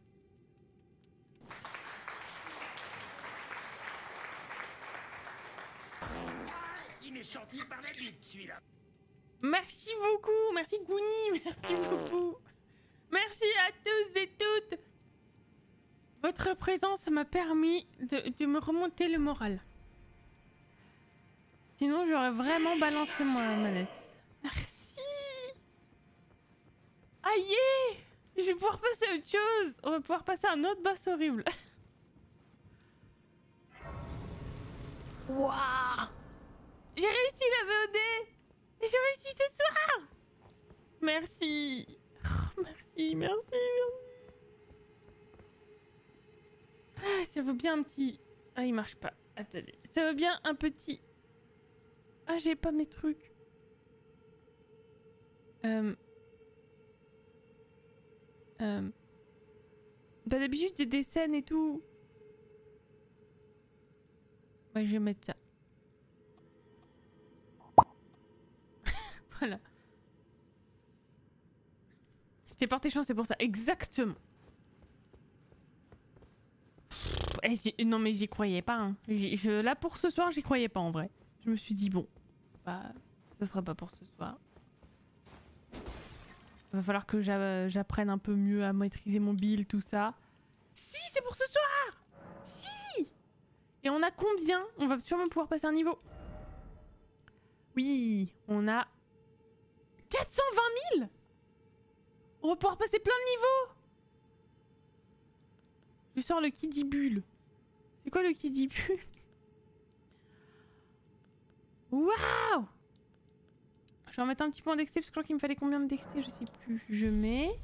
Il m'est sorti par la bite, celui-là. Merci beaucoup. Merci Gouni. Merci beaucoup. Merci à tous et toutes. Votre présence m'a permis de me remonter le moral. Sinon, j'aurais vraiment balancé ma manette. Merci. Aïe, je vais pouvoir passer à autre chose. On va pouvoir passer à un autre boss horrible. Waouh. J'ai réussi la VOD. J'ai réussi ce soir. Merci. Oh, merci, merci, merci. Ah, ça veut bien un petit... Ah, il marche pas. Attendez. Ça veut bien un petit... Ah, j'ai pas mes trucs. Bah, d'habitude, j'ai des scènes et tout. Ouais, je vais mettre ça. Voilà. J'étais porté chance, c'est pour ça. Exactement. Non mais j'y croyais pas. Hein. Là pour ce soir, j'y croyais pas en vrai. Je me suis dit bon, bah, ce sera pas pour ce soir. Il va falloir que j'apprenne un peu mieux à maîtriser mon build, tout ça. Si, c'est pour ce soir. Si. Et on a combien? On va sûrement pouvoir passer un niveau. Oui, on a 420 000. On va pouvoir passer plein de niveaux. Je sors le Kidibule. C'est quoi le Kidibule? Waouh! Je vais en mettre un petit peu en dexté parce que je crois qu'il me fallait combien de dexté, je sais plus. Je mets...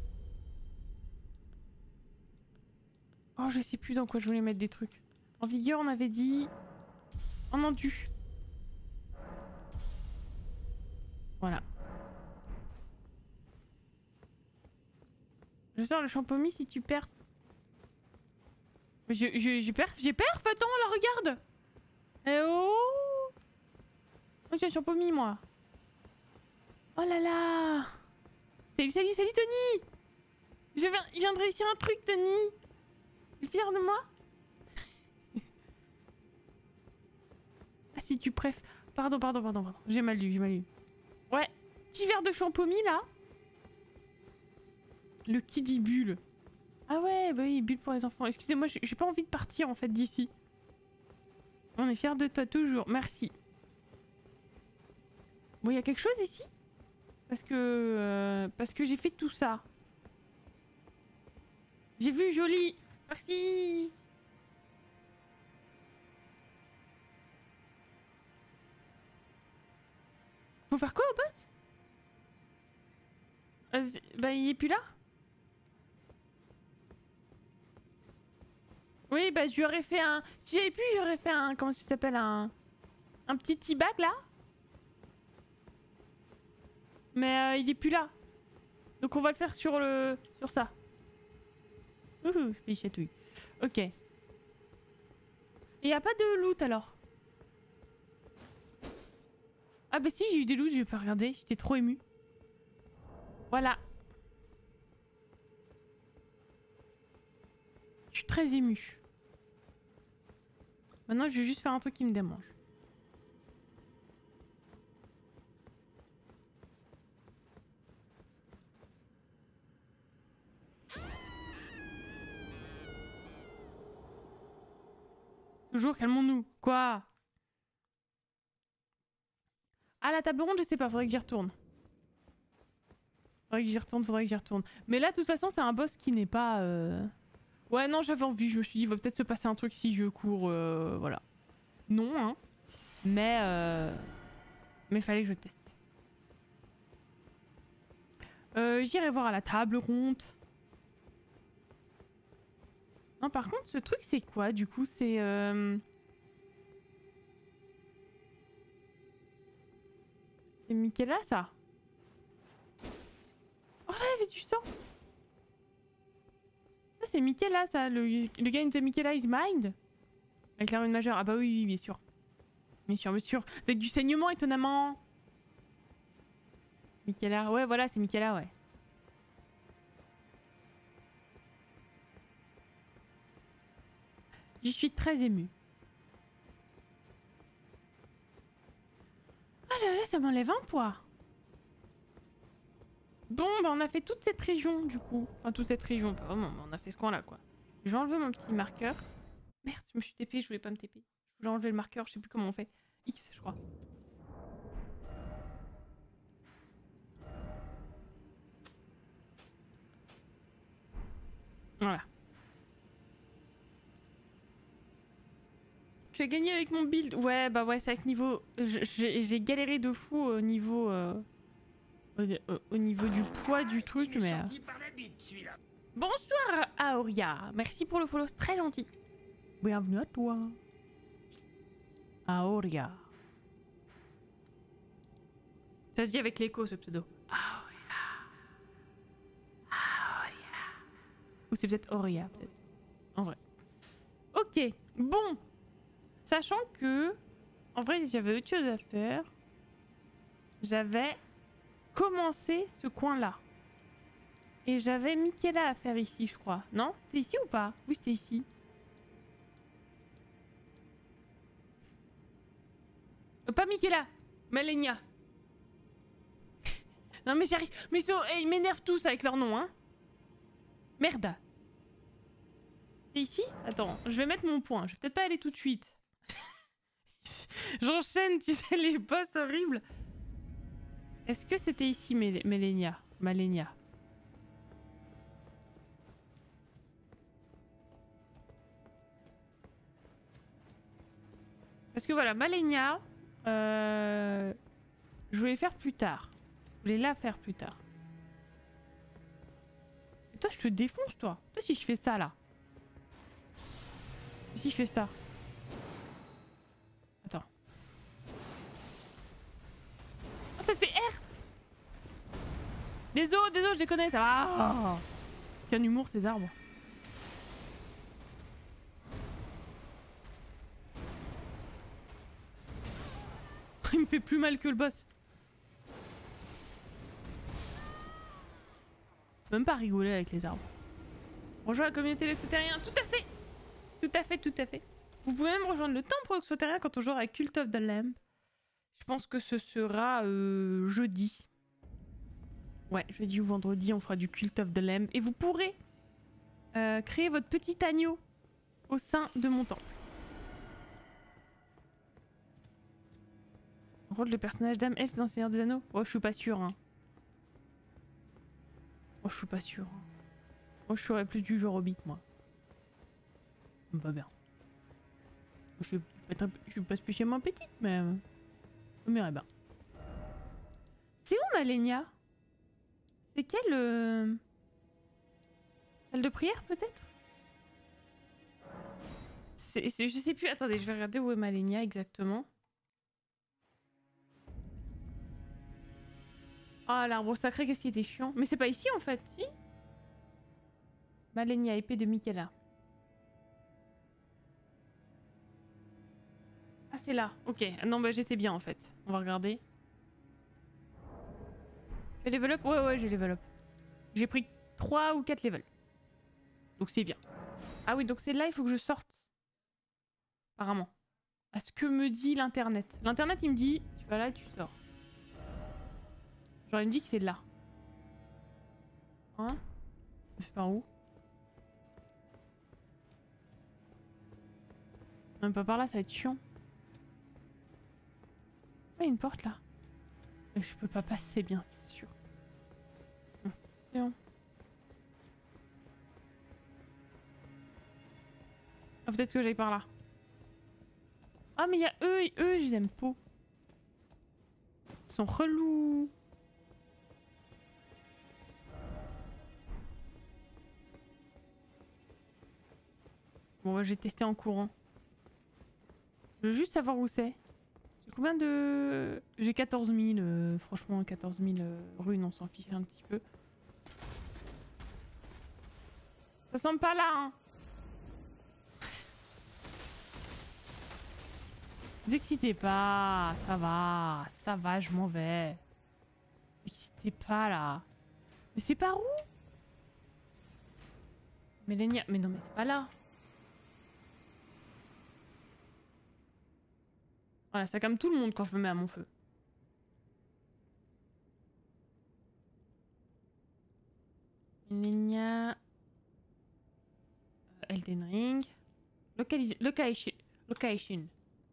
Oh, je sais plus dans quoi je voulais mettre des trucs. En vigueur, on avait dit... En endu. Voilà. Je sors le champomis si tu perds. J'ai perf, attends, la regarde. Eh oh! Oh, j'ai un champomis, moi. Oh là là! Salut, salut, salut, Tony! Je viens de réussir un truc, Tony! T'es fier de moi? Ah, si tu préfères... Pardon. J'ai mal lu. Ouais, petit verre de champomis, là. Le Kidibule. Ah ouais, bah oui, bulle pour les enfants. Excusez-moi, j'ai pas envie de partir, en fait, d'ici. On est fiers de toi, toujours. Merci. Bon, il y a quelque chose ici? Parce que j'ai fait tout ça. J'ai vu, joli. Merci. Faut faire quoi au boss? Bah, il est plus là? Oui, bah, je lui aurais fait un... Si j'avais pu, j'aurais fait un... Comment ça s'appelle? Un petit teabag, là. Mais il est plus là. Donc on va le faire sur ça. Ouhou, je fais chatouille. Ok. Et y a pas de loot alors? Ah bah si, j'ai eu des loots, je vais pas regarder. J'étais trop émue. Voilà. Je suis très émue. Maintenant, je vais juste faire un truc qui me démange. Toujours, calmons-nous. Quoi? Ah, la table ronde, je sais pas, faudrait que j'y retourne. Faudrait que j'y retourne. Mais là, de toute façon, c'est un boss qui n'est pas... Ouais, non, j'avais envie, je me suis dit, il va peut-être se passer un truc si je cours, voilà. Non, hein. Mais fallait que je teste. J'irai voir à la table ronde. Non, par contre, ce truc, c'est quoi, du coup? C'est... C'est Michaela, ça? Oh là, il y avait du sang! Ça, c'est Michaela, ça. Le gars, il disait Michaela is mind. Avec la rune majeure. Ah bah oui, bien sûr. Bien sûr. Avec du saignement, étonnamment. Michaela. Ouais, voilà, c'est Michaela, ouais. Je suis très émue. Ah là là, ça m'enlève un poids. Bon, bah on a fait toute cette région, du coup. Enfin, toute cette région, pas vraiment, mais on a fait ce coin-là, quoi. Je vais enlever mon petit marqueur. Merde, je me suis TP, je voulais pas me TP. Je voulais enlever le marqueur, je sais plus comment on fait. X, je crois. Voilà. Tu as gagné avec mon build. Ouais, bah ouais, c'est avec niveau... J'ai galéré de fou au niveau... au niveau du poids du truc, mais... Par la bite, celui-là. Bonsoir Aoria. Merci pour le follow, c'est très gentil. Bienvenue à toi. Aoria. Ça se dit avec l'écho ce pseudo. Aoria. Aoria. Ou c'est peut-être Auria, peut-être. En vrai. Ok, bon. Sachant que, en vrai, j'avais autre chose à faire. J'avais commencé ce coin-là. Et j'avais Michaela à faire ici, je crois. Non? C'était ici ou pas? Oui, c'était ici. Pas Michaela, Malenia. Non mais j'arrive. Mais ils m'énervent tous avec leur nom, hein. Merde. C'est ici? Attends, je vais mettre mon point. Je vais peut-être pas aller tout de suite. J'enchaîne, tu sais, les boss horribles. Est-ce que c'était ici, Malenia? Parce que voilà, Malenia, je voulais faire plus tard. Je voulais la faire plus tard. Et toi, je te défonce, toi. Toi, si je fais ça, là. Si je fais ça. Attends. Oh, ça se fait R. Désolé, je les connais, ça va. Quel humour, ces arbres. Il me fait plus mal que le boss. Même pas rigoler avec les arbres. Bonjour la communauté Luxotérien, tout à fait. Tout à fait, tout à fait. Vous pouvez même rejoindre le temple Luxotérien quand on jouera à Cult of the Lamb. Je pense que ce sera jeudi. Ouais, jeudi ou vendredi, on fera du Cult of the Lamb. Et vous pourrez créer votre petit agneau au sein de mon temple. Rôle de personnage d'âme elfe dans Seigneur des Anneaux? Oh, je suis pas sûre, hein. Oh, je suis pas sûre. Moi, je serais plus du genre Hobbit, moi. Ça me va bien. Je suis pas spécialement petite, mais... ça m'irait bien. C'est où, Malenia? C'est quelle... salle de prière, peut-être? Je sais plus. Attendez, je vais regarder où est Malenia, exactement. Ah, l'arbre sacré, qu'est-ce qui était chiant. Mais c'est pas ici, en fait, si? Malenia, épée de Michaela. Ah, c'est là. Ok. Non, bah j'étais bien, en fait. On va regarder. J'ai level up? Ouais, j'ai level up. J'ai pris 3 ou 4 levels. Donc c'est bien. Ah oui, donc c'est là, il faut que je sorte. Apparemment. À ce que me dit l'internet. L'internet, il me dit, tu vas là, tu sors. Genre, il me dit que c'est là. Hein? C'est par où? Même pas par là, ça va être chiant. Ouais, il y a une porte là. Mais je peux pas passer, bien sûr. Bien sûr. Ah, peut-être que j'aille par là. Ah, mais il y a eux, je les aime pas. Ils sont relous. Bon, bah, je vais tester en courant. Je veux juste savoir où c'est. J'ai combien de... J'ai 14 000. Franchement, 14 000 runes, on s'en fiche un petit peu. Ça semble pas là, hein. Vous excitez pas. Ça va, je m'en vais. Vous excitez pas, là. Mais c'est par où? Malenia... Mais non, mais c'est pas là. Voilà, ça calme tout le monde quand je me mets à mon feu. Malenia... Elden Ring... Location.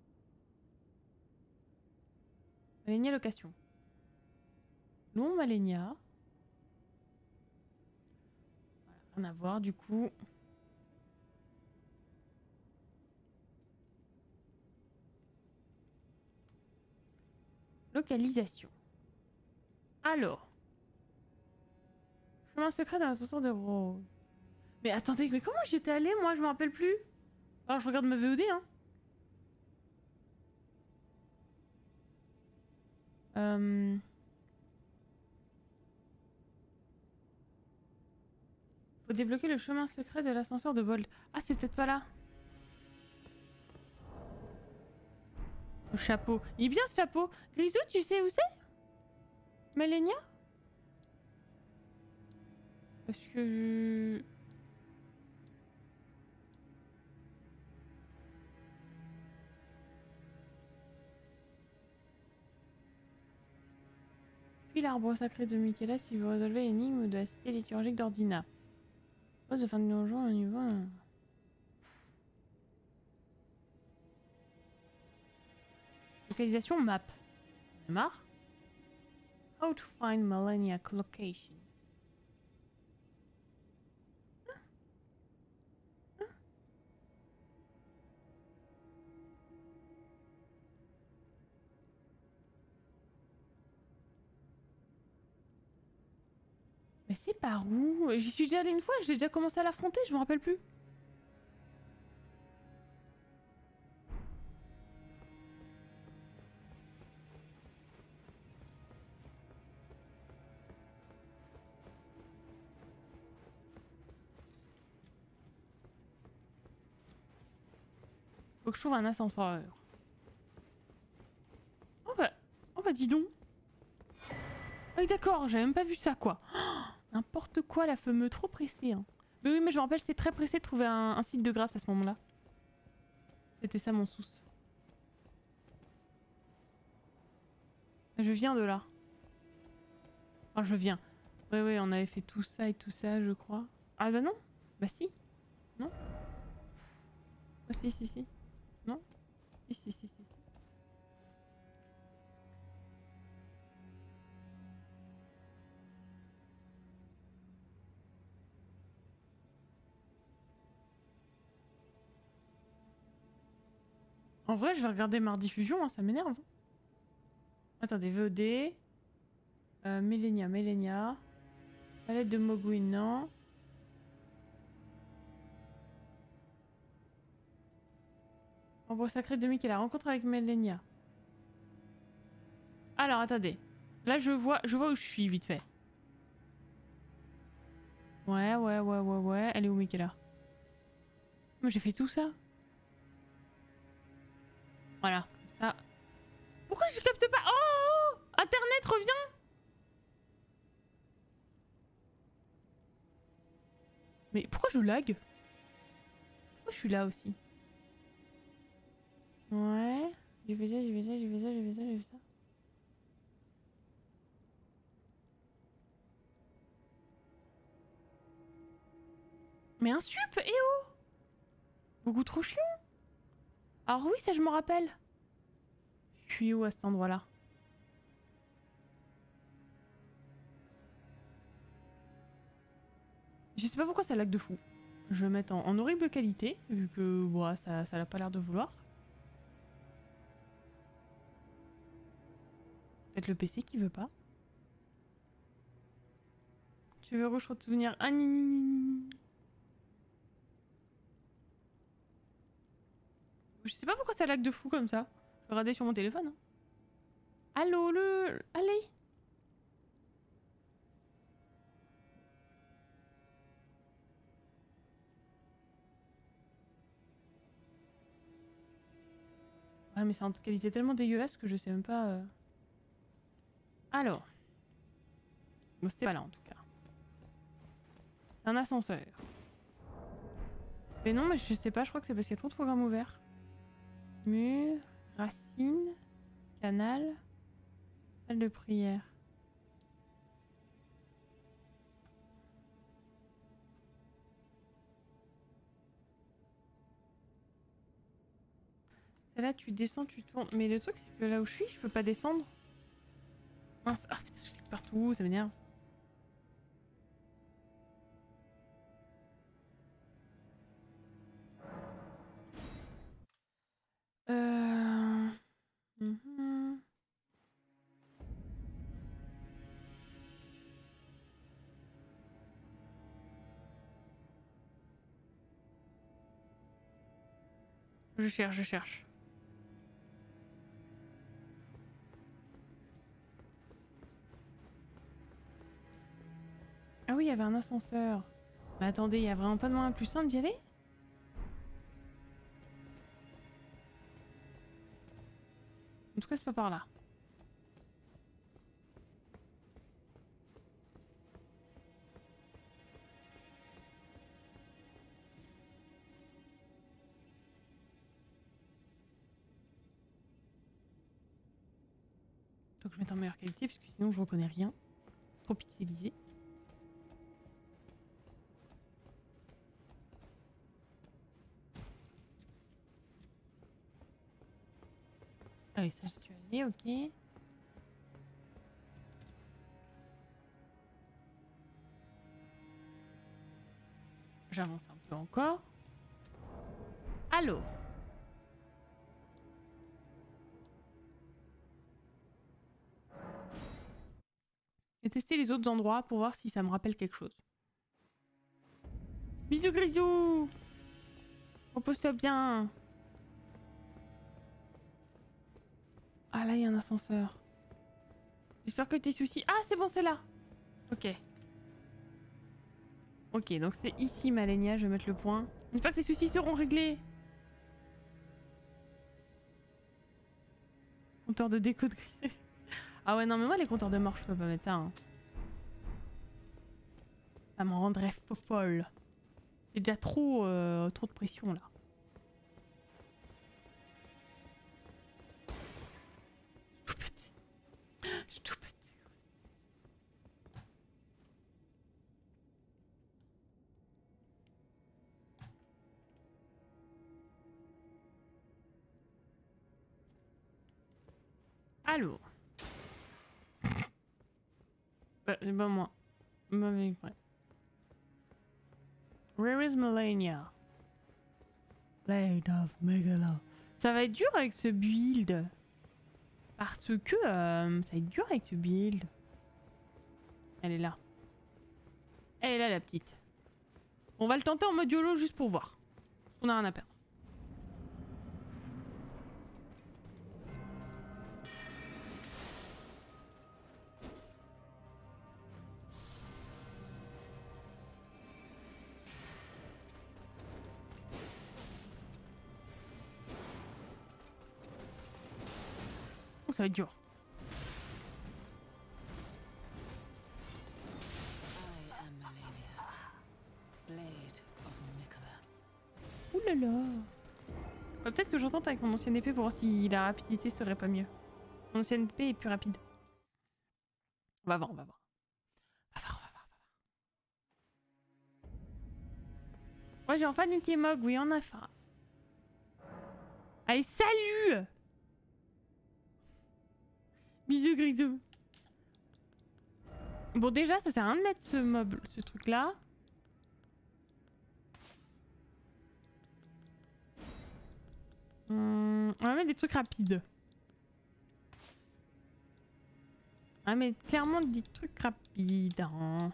Malenia location. Non, Malenia. Voilà, rien à voir du coup. Localisation. Alors. Chemin secret dans l'ascenseur de Rose. Mais attendez, mais comment j'étais allée moi? Je me rappelle plus. Alors je regarde ma VOD, hein. Faut débloquer le chemin secret de l'ascenseur de Bold. Ah, c'est peut-être pas là. Le chapeau. Il est bien ce chapeau. Grisou, tu sais où c'est? Malenia? Parce que... Puis l'arbre sacré de Michaela si vous résolvez l'énigme de la cité liturgique d'Ordina. Pose de fin de donjon au niveau... Localisation map. Marre? How to find Maleniac location. Mais c'est par où? J'y suis déjà allée une fois, j'ai déjà commencé à l'affronter, je me rappelle plus. Faut que je trouve un ascenseur. Oh bah dis donc. Oui d'accord, j'avais même pas vu ça quoi. Oh, n'importe quoi la fameuse, trop pressée. Hein. Mais oui mais je me rappelle, j'étais très pressée de trouver un site de grâce à ce moment-là. C'était ça mon souci. Je viens de là. Enfin je viens. Ouais on avait fait tout ça et tout ça je crois. Ah bah non. Bah si. Non. Ah si. Non. Si. En vrai, je vais regarder ma rediffusion, hein, ça m'énerve. Attendez, VOD. Mélenia. Palette de Mogwin, non. Arbre sacré de Mickey, la rencontre avec Mélenia. Alors, attendez. Là, je vois où je suis, vite fait. Ouais. Elle est où, Michaela? Moi, j'ai fait tout ça. Voilà, comme ça. Pourquoi je capte pas? Oh! Internet, reviens! Mais pourquoi je lag? Pourquoi je suis là aussi? Ouais. J'ai fait ça. Mais un sup, eh oh! Beaucoup trop chiant. Alors oui, ça je me rappelle. Je suis où à cet endroit-là? Je sais pas pourquoi ça lag de fou. Je vais mettre en horrible qualité, vu que bon, ça n'a pas l'air de vouloir. Peut-être le PC qui veut pas. Tu veux rouge pour te souvenir. Ah ni. Je sais pas pourquoi ça lag de fou comme ça. Je vais regarder sur mon téléphone. Hein. Allô, allez. Ouais, mais c'est en qualité tellement dégueulasse que je sais même pas... Alors. Bon, c'était pas là en tout cas. C'est un ascenseur. Mais non, mais je sais pas, je crois que c'est parce qu'il y a trop de programmes ouverts. Mur, racine, canal, salle de prière. Celle-là, tu descends, tu tournes. Mais le truc, c'est que là où je suis, je peux pas descendre. Mince, ah putain, je clique partout, ça m'énerve. Mhm. Je cherche, je cherche. Ah oui, il y avait un ascenseur. Mais attendez, il y a vraiment pas de moyen plus simple d'y aller? En tout cas, c'est pas par là. Faut que je mette en meilleure qualité parce que sinon je reconnais rien. Trop pixelisé. Ah oui, ça je suis allée, ok. J'avance un peu encore. Allô? Je vais tester les autres endroits pour voir si ça me rappelle quelque chose. Bisous Grisou! Repose-toi bien! Ah là, il y a un ascenseur. J'espère que tes soucis... Ah, c'est bon, c'est là! Ok. Ok, donc c'est ici, Malenia, je vais mettre le point. J'espère que tes soucis seront réglés! Compteur de déco de gris. Ah ouais, non, mais moi, les compteurs de mort, je peux pas mettre ça. Hein. Ça me rendrait folle. C'est déjà trop de pression, là. Je tout pété. Je tout pété. Allô. Bah, c'est pas moi. Mauvais ouais. Where is Malenia? Blade of Megala. Ça va être dur avec ce build. Parce que ça va être dur avec ce build. Elle est là. Elle est là, la petite. On va le tenter en mode YOLO juste pour voir. On a rien à perdre. Oh, ça va être dur. Ouh là là. Peut-être que j'entends avec mon ancienne épée pour voir si la rapidité serait pas mieux. Mon ancienne épée est plus rapide. On va voir, on va voir. On va voir, on va voir, on va voir. Ouais, j'ai enfin niqué Mog, oui, on a faim. Allez, salut! Bisous, grisous. Bon, déjà, ça sert à rien de mettre ce mob, ce truc-là. On va mettre des trucs rapides. On va mettre clairement des trucs rapides. Hein.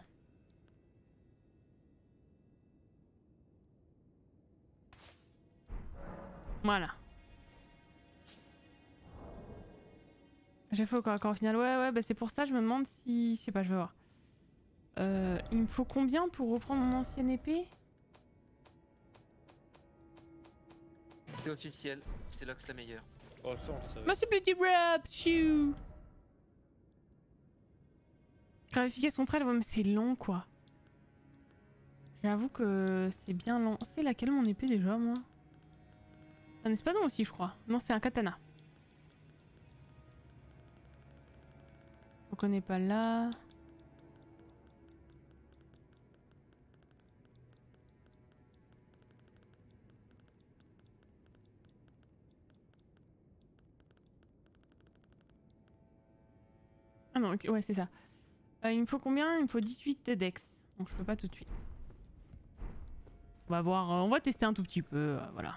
Voilà. J'ai fait au corps à corps au final. Ouais, bah c'est pour ça, je me demande si... Je sais pas, je vais voir. Il me faut combien pour reprendre mon ancienne épée? C'est officiel, c'est Lox la meilleure. Oh, ça, on le savait. Merci petit rap, chou. Grave contre elle, ouais, mais c'est long quoi. J'avoue que c'est bien long. C'est laquelle mon épée déjà, moi? Un espadon aussi, je crois. Non, c'est un katana. On connaît pas là. Ah non, ok, ouais, c'est ça. Il me faut combien? Il me faut 18 TEDx. Donc je peux pas tout de suite. On va voir, on va tester un tout petit peu, voilà.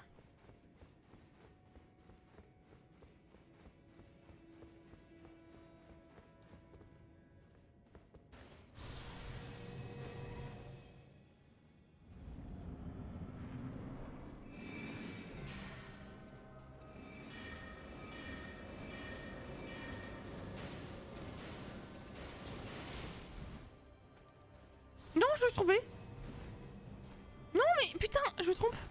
je me suis trompée. Non mais putain, je me trompe.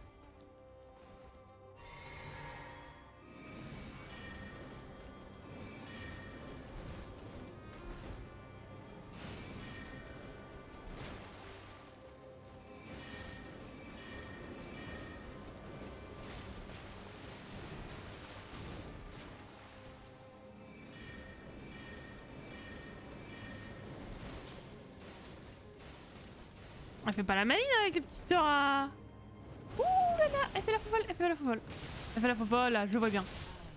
Elle fait pas la maline avec les petites sœurs à... Ouh là là, elle fait la fofolle, elle fait la fofolle. Elle fait la fofolle, là, je le vois bien.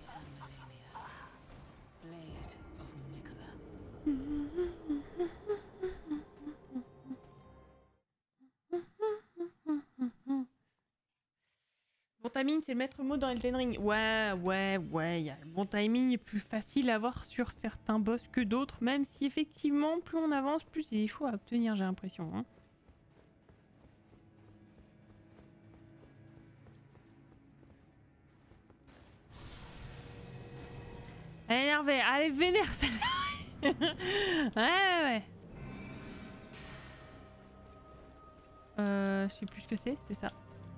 Bon timing, c'est le maître mot dans Elden Ring. Ouais. Le bon timing est plus facile à avoir sur certains boss que d'autres, même si effectivement, plus on avance, plus il est chaud à obtenir, j'ai l'impression. Hein. Elle est énervée, allez vénère celle-là. ouais. Je sais plus ce que c'est ça.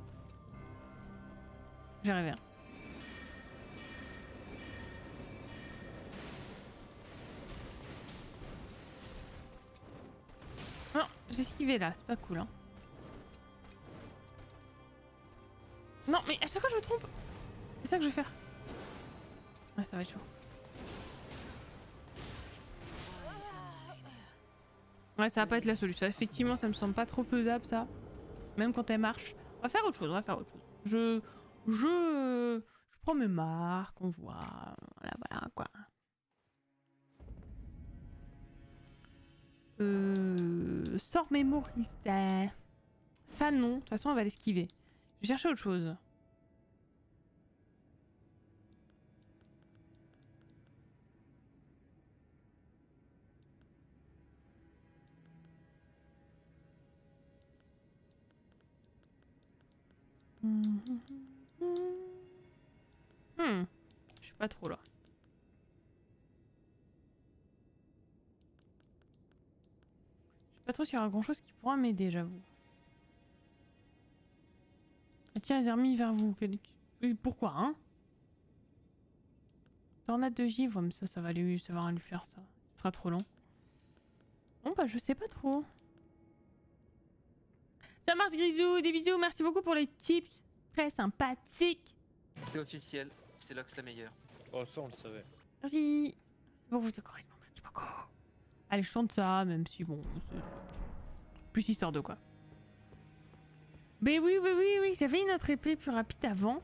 J'ai rêvé. Non, j'ai esquivé là, c'est pas cool. Hein. Non, mais à chaque fois je me trompe. C'est ça que je vais faire. Ouais, ça va être chaud. Ouais, ça va pas être la solution. Effectivement, ça me semble pas trop faisable ça. Même quand elle marche. On va faire autre chose, Je prends mes marques, on voit. Voilà quoi. Sors mémorisé. Ça non, de toute façon on va l'esquiver. Je vais chercher autre chose. Je suis pas trop là. Je suis pas trop sur grand chose qui pourra m'aider, j'avoue. Attire les ennemis vers vous. Pourquoi, hein? Tornade de givre, mais ça va lui faire ça. Ce sera trop long. Bon bah je sais pas trop. Ça marche Grisou, des bisous, merci beaucoup pour les tips. Très sympathique. C'est officiel, c'est Lox la meilleure. Oh, ça, on le savait. Merci. C'est pour vous encouragement, merci beaucoup. Allez, je chante ça, même si bon, c'est plus histoire de quoi. Mais oui, j'avais une autre épée plus rapide avant.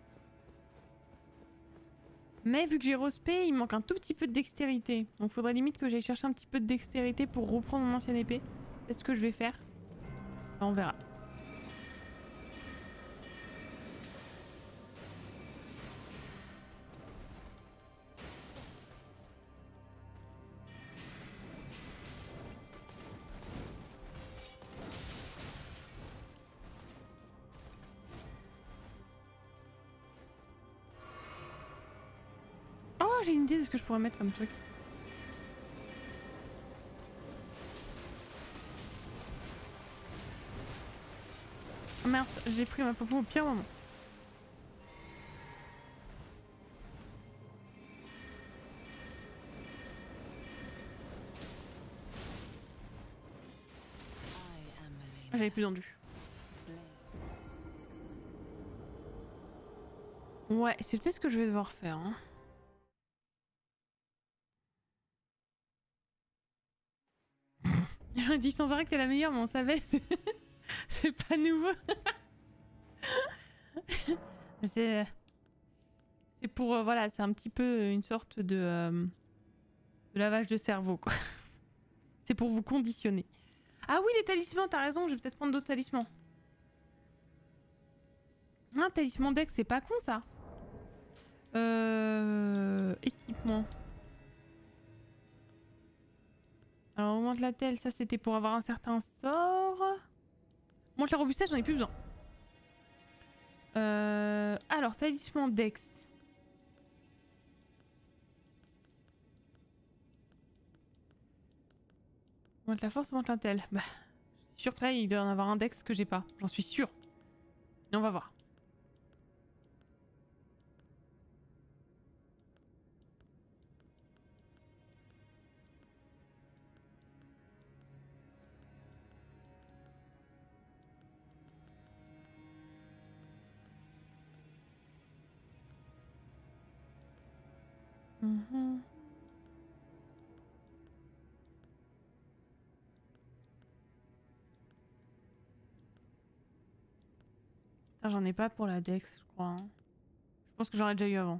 Mais vu que j'ai rospé, il manque un tout petit peu de dextérité. Donc faudrait limite que j'aille chercher un petit peu de dextérité pour reprendre mon ancienne épée. C'est ce que je vais faire. Enfin, on verra. Oh, j'ai une idée de ce que je pourrais mettre comme truc. Oh mince, j'ai pris ma popo au pire moment. J'avais plus d'endu. Ouais, c'est peut-être ce que je vais devoir faire. Hein. On dit sans arrêt que t'es la meilleure, mais on savait. C'est pas nouveau. C'est pour voilà, c'est un petit peu une sorte de lavage de cerveau quoi. C'est pour vous conditionner. Ah oui, les talismans, t'as raison, je vais peut-être prendre d'autres talismans. Un talisman dex, c'est pas con ça. Équipement. Alors augmente la telle, ça c'était pour avoir un certain sort. Monte la robustesse, j'en ai plus besoin. Alors, talisman dex. Monte la force, monte la telle. Bah, suis sûre que là, il doit y en avoir un dex que j'ai pas. J'en suis sûre. Mais on va voir. Mhm. J'en ai pas pour la Dex, je crois. Hein. Je pense que j'aurais déjà eu avant.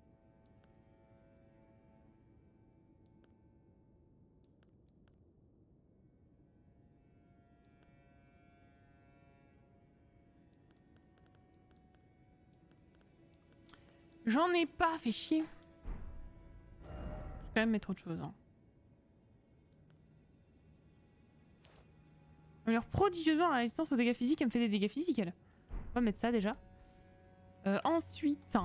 J'en ai pas, fait chier. Je vais quand même mettre autre chose. Hein. Alors, prodigieusement, la résistance aux dégâts physiques, elle me fait des dégâts physiques, elle. On va mettre ça déjà. Ensuite,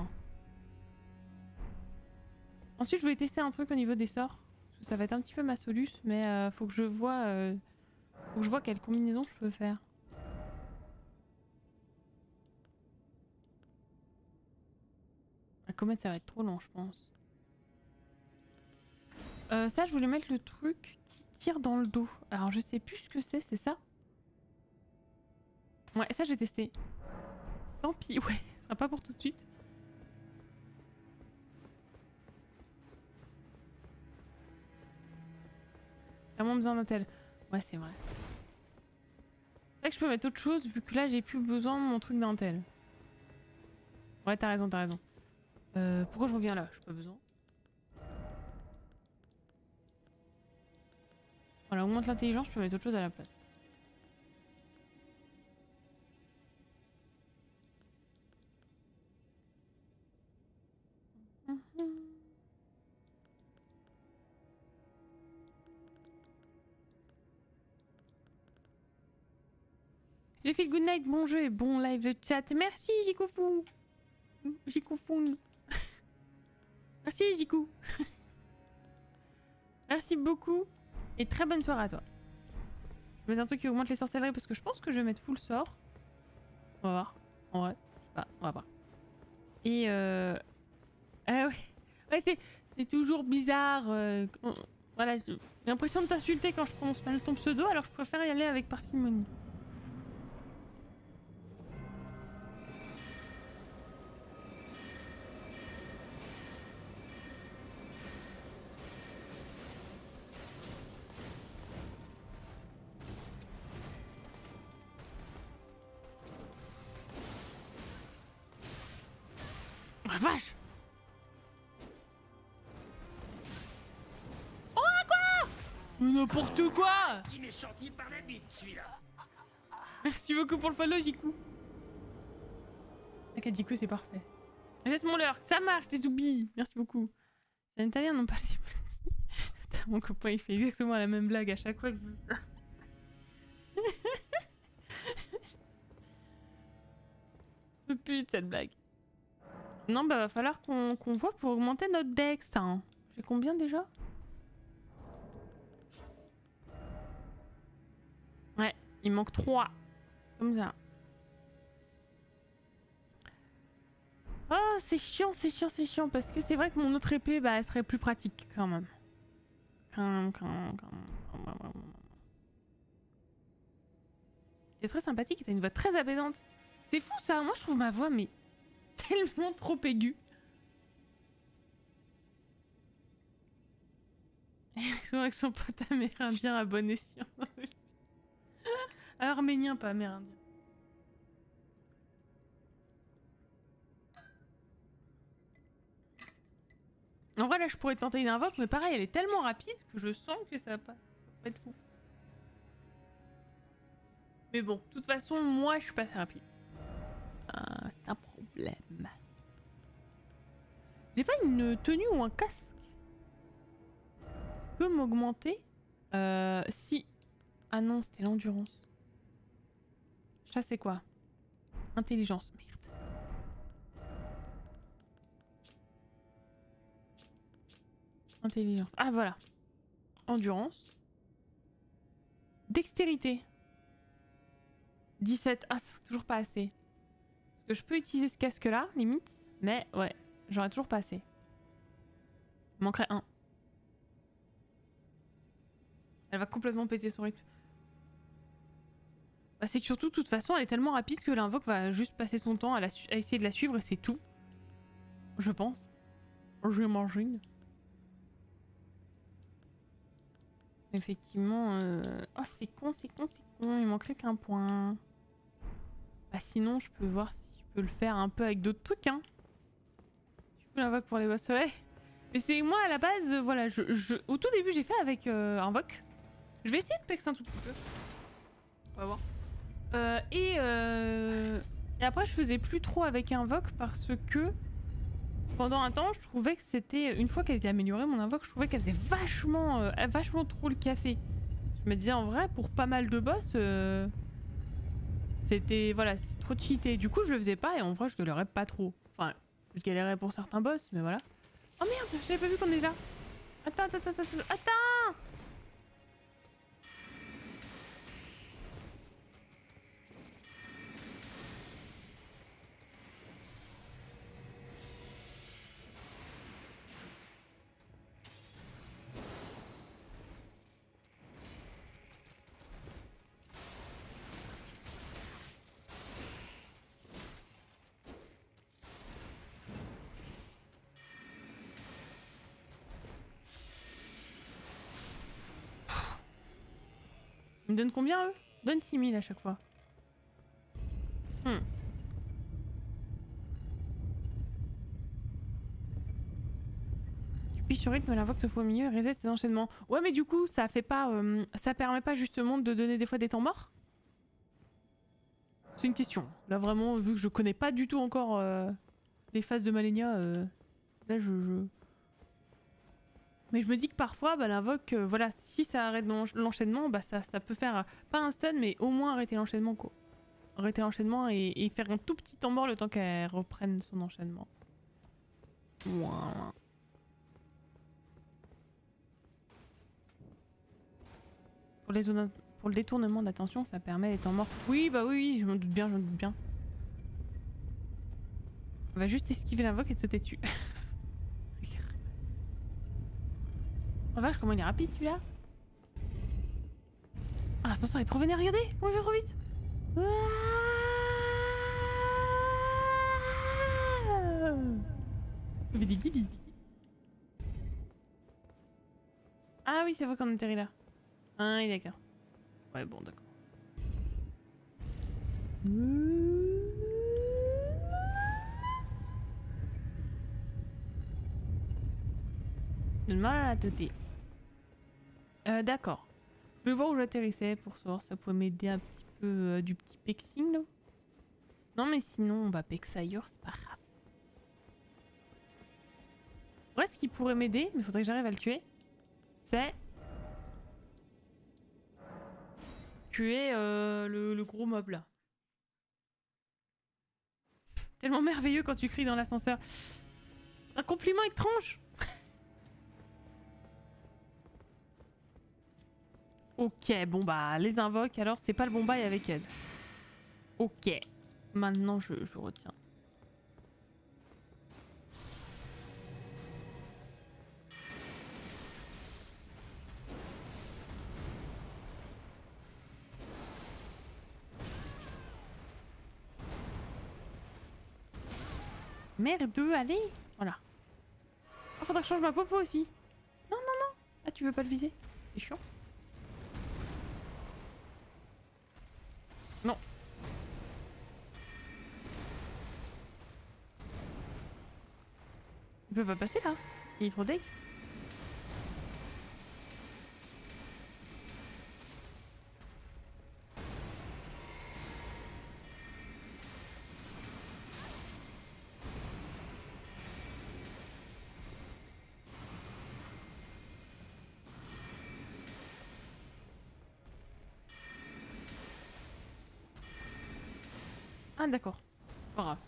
je voulais tester un truc au niveau des sorts. Ça va être un petit peu ma soluce, mais faut que je vois quelle combinaison je peux faire. La comète, ça va être trop long, je pense. Ça, je voulais mettre le truc qui tire dans le dos. Alors, je sais plus ce que c'est ça? Ouais, ça, j'ai testé. Tant pis, ouais, ce sera pas pour tout de suite. T'as moins besoin d'un tel. Ouais, c'est vrai. C'est vrai que je peux mettre autre chose vu que là, j'ai plus besoin de mon truc d'un tel. Ouais, t'as raison, t'as raison. Pourquoi je reviens là? J'ai pas besoin. Voilà, augmente l'intelligence, je peux mettre autre chose à la place. J'ai fait le good night, bon jeu et bon live de chat. Merci Jikoufou. Jikoufoun. Merci Jikou. Merci beaucoup. Et très bonne soirée à toi. Je vais mettre un truc qui augmente les sorcelleries parce que je pense que je vais mettre full sort. On va voir. En vrai. Je sais pas. On va voir. Et ah ouais. Ouais, c'est toujours bizarre. Voilà, j'ai l'impression de t'insulter quand je prononce mal ton pseudo, alors je préfère y aller avec parcimonie. Oh la vache! Oh quoi? Mais n'importe quoi! Il est sorti par la bite, celui-là. Merci beaucoup pour le follow, Jiku. Ok, Jiku, c'est parfait. Laisse mon leurre, ça marche, des oublis. Merci beaucoup. C'est un italien, non pas si. Putain, mon copain, il fait exactement la même blague à chaque fois que je dis ça. Je peux plus de cette blague. Non, bah va falloir qu'on voit pour augmenter notre dex. Hein. J'ai combien déjà? Ouais, il manque 3. Comme ça. Oh, c'est chiant, c'est chiant, c'est chiant. Parce que c'est vrai que mon autre épée, bah, elle serait plus pratique quand même. C'est très sympathique, t'as une voix très apaisante. C'est fou ça, moi je trouve ma voix mais tellement trop aiguë. Avec son pote amérindien à bon escient. Arménien, pas amérindien. En vrai là je pourrais tenter une invoque mais pareil elle est tellement rapide que je sens que ça va pas être fou. Mais bon, de toute façon moi je suis pas assez rapide. C'est un problème. J'ai pas une tenue ou un casque qui peut m'augmenter si... Ah non, c'était l'endurance. Ça c'est quoi? Intelligence, merde. Intelligence. Ah voilà. Endurance. Dextérité. 17. Ah, c'est toujours pas assez. Parce que je peux utiliser ce casque-là, limite. Mais ouais, j'aurais toujours pas assez. Il manquerait un. Elle va complètement péter son rythme. Bah, c'est que surtout, de toute façon, elle est tellement rapide que l'invoque va juste passer son temps à essayer de la suivre et c'est tout. Je pense. Je m'imagine. Effectivement... Oh, c'est con, c'est con, c'est con. Il manquerait qu'un point. Bah sinon, je peux voir si je peux le faire un peu avec d'autres trucs, hein. Je peux l'invoque pour les boss, ouais. Mais c'est moi, à la base, voilà, au tout début, j'ai fait avec invoque. Je vais essayer de pex un tout petit peu. On va voir. Et après, je faisais plus trop avec invoque parce que pendant un temps, je trouvais que c'était... Une fois qu'elle était améliorée, mon invoque, je trouvais qu'elle faisait vachement trop le café. Je me disais, en vrai, pour pas mal de boss, c'était... Voilà, c'est trop cheaté. Du coup, je le faisais pas et en vrai, je galérais pas trop. Enfin, je galérais pour certains boss, mais voilà. Oh merde, j'avais pas vu qu'on est là. Attends. Ils me donnent combien eux? Donne 6000 à chaque fois. Tu piques sur rythme, l'invoque se fout au milieu et reset ses enchaînements. Ouais, mais du coup, ça fait pas. Ça permet pas justement de donner des fois des temps morts? C'est une question. Là, vraiment, vu que je connais pas du tout encore les phases de Malenia, là je. Mais je me dis que parfois, bah, l'invoque, voilà, si ça arrête l'enchaînement, bah ça peut faire, pas un stun, mais au moins arrêter l'enchaînement, quoi. Arrêter l'enchaînement et faire un tout petit temps mort le temps qu'elle reprenne son enchaînement. Voilà. Pour le détournement d'attention, ça permet les temps morts. Oui, bah oui, je m'en doute bien, On va juste esquiver l'invoque et te sauter dessus. Oh vache, comment il est rapide celui-là. Ah, l'ascenseur est trop vénère, regardez, comment il va trop vite. Il fait des guilis. Ah oui, c'est vrai qu'on atterrit là. Ah, il est d'accord. Ouais, bon, d'accord. J'ai mal à la tête. D'accord. Je vais voir où j'atterrissais pour savoir si ça pouvait m'aider un petit peu du petit pexing là. Non mais sinon on va pex ailleurs, c'est pas grave. Ouais, ce qui pourrait m'aider, mais faudrait que j'arrive à le tuer, c'est tuer le gros mob là. Tellement merveilleux quand tu cries dans l'ascenseur. Un compliment étrange. Ok, bon bah les invoques alors c'est pas le bon bail avec elle. Ok, maintenant je retiens. Merde, allez. Voilà. Oh, faudra que je change ma popo aussi. Non. Ah, tu veux pas le viser? C'est chiant. Non. Il peut pas passer là. Il est trop deg. Ah d'accord. Pas grave.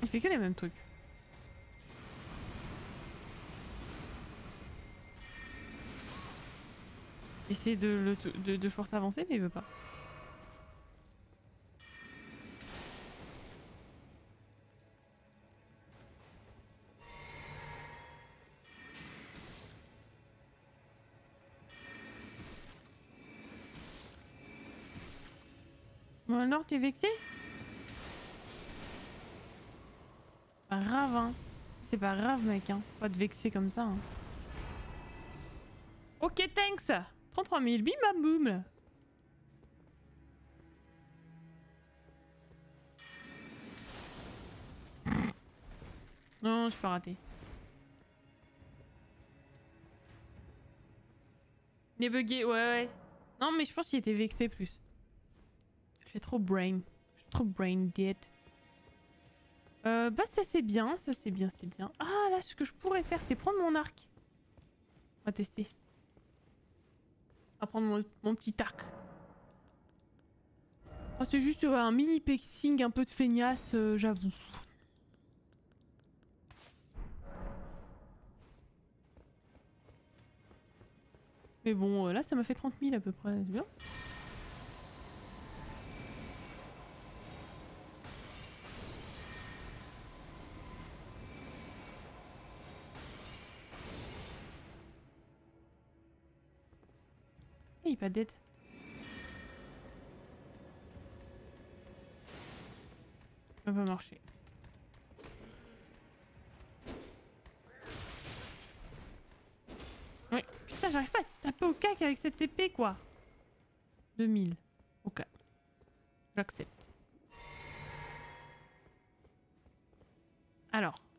Il fait que les mêmes trucs. Essayer de force avancer, mais il veut pas. Bon alors, t'es vexé? Pas grave, hein. C'est pas grave, mec, hein. Pas te vexer comme ça, hein. Ok, thanks. 33 000, bim bam boum. Non, je peux rater. Il est bugué, ouais. Non, mais je pense qu'il était vexé plus. Je suis trop brain. Je suis trop brain dead. Bah ça c'est bien, c'est bien. Ah là, ce que je pourrais faire, c'est prendre mon arc. On va tester. On va prendre mon petit arc. Oh, c'est juste un mini pexing un peu de feignasse, j'avoue. Mais bon, là ça m'a fait 30 000 à peu près, c'est bien. Il est pas dead. Ça va marcher. Oui, putain, j'arrive pas à taper au cac avec cette épée quoi. 2000. Ok. J'accepte. Alors.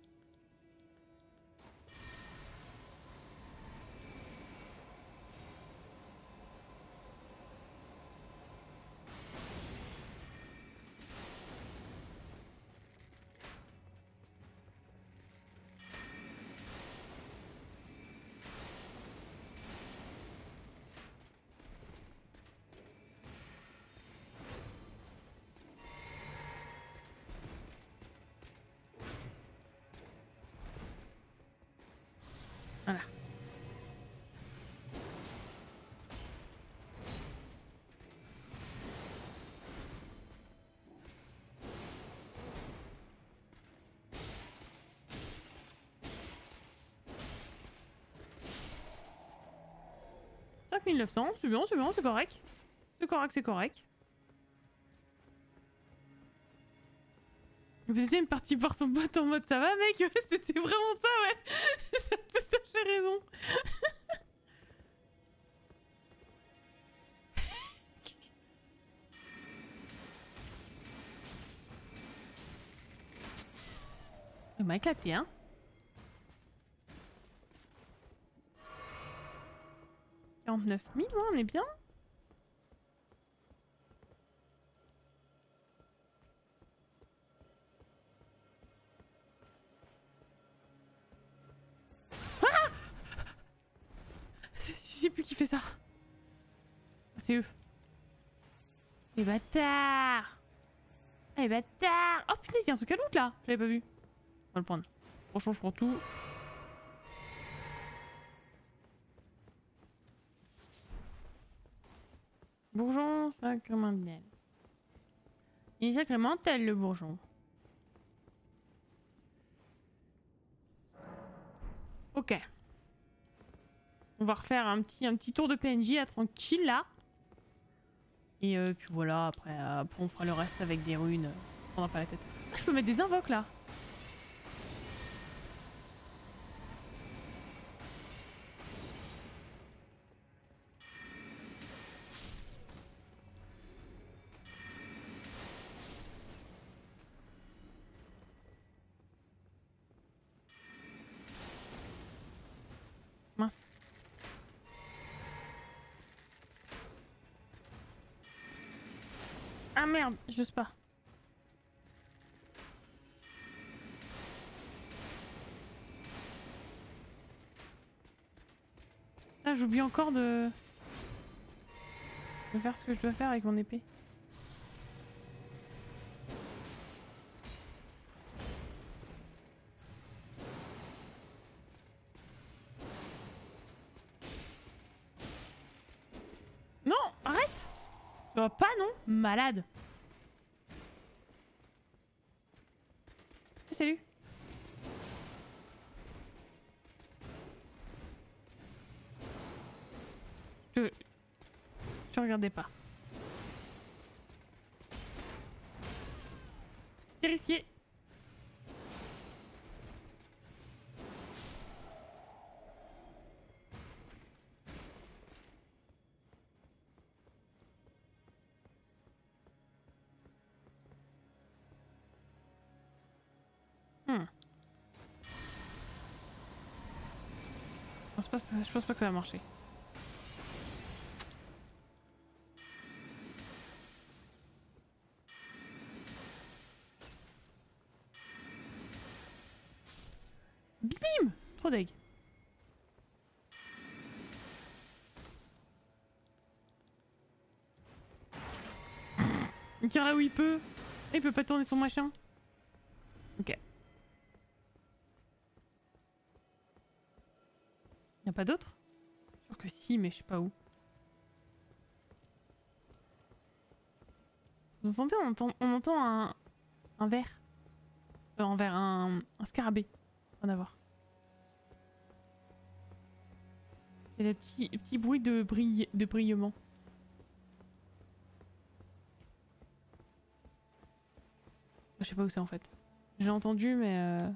Voilà. « 5900, c'est bien, c'est correct. C'est correct. Vous étiez une partie par son pote en mode ça va mec, ouais, c'était vraiment ça, ouais. T'as tout à fait raison. Il m'a éclaté, hein. « 49 000, ouais, on est bien. Ah, je sais plus qui fait ça. C'est eux. Les bâtards. Ah, les bâtards. Oh putain, il y a un truc à loot là. Je l'avais pas vu. On va le prendre. Franchement, je prends tout. Bourgeon sacramentel. Il est sacramentel le bourgeon. Ok. On va refaire un petit tour de PNJ à tranquille là. Et puis voilà, après on fera le reste avec des runes. On n'a pas la tête. Ah, je peux mettre des invoques là. Mince. Ah merde, j'ose pas. Ah, j'oublie encore de faire ce que je dois faire avec mon épée. Ça va pas, non? Malade. Salut. Je regardais pas. C'est risqué. Je pense pas que ça va marcher. Bim! Trop deg. Kira où il peut. Il peut pas tourner son machin. Ok. Y'a pas d'autre? Sûr que si, mais je sais pas où. Vous entendez? On entend un ver. Un ver, un scarabée. Rien à voir. C'est le petit bruit de brillement. Je sais pas où c'est en fait. J'ai entendu mais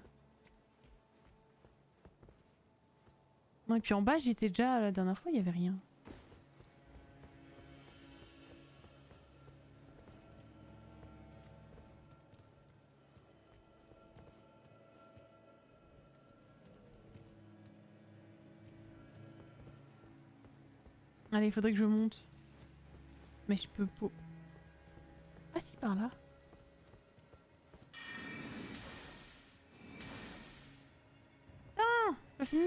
non, et puis en bas j'étais déjà la dernière fois, il y avait rien. Allez, il faudrait que je monte. Mais je peux pas. Ah si, par là. Ah, pas fini.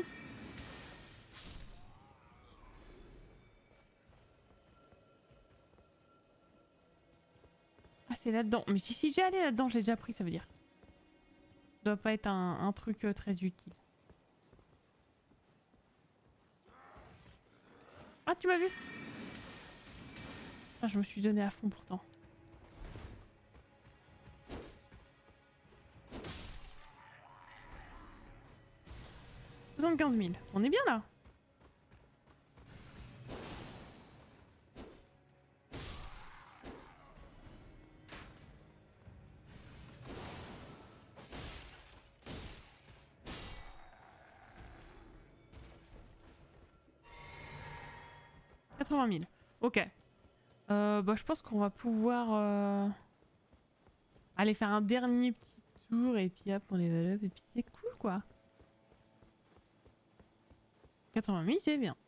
Ah, c'est là-dedans. Mais si j'ai allé là-dedans, j'ai déjà pris, ça veut dire. Ça doit pas être un truc très utile. Ah, tu m'as vu? Ah, je me suis donné à fond pourtant. « 75 000. On est bien là. « 80 000. Ok. Bah, je pense qu'on va pouvoir aller faire un dernier petit tour et puis hop, on level up et puis c'est cool quoi. 80 000, c'est bien.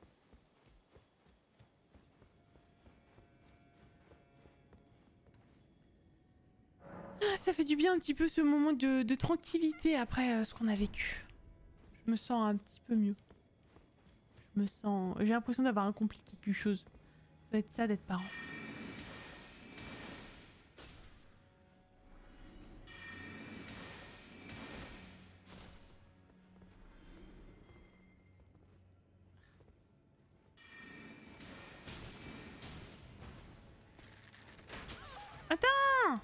Ah, ça fait du bien un petit peu ce moment de tranquillité après ce qu'on a vécu. Je me sens un petit peu mieux. Je me sens... J'ai l'impression d'avoir accompli quelque chose. Ça doit être ça d'être parent. Attends!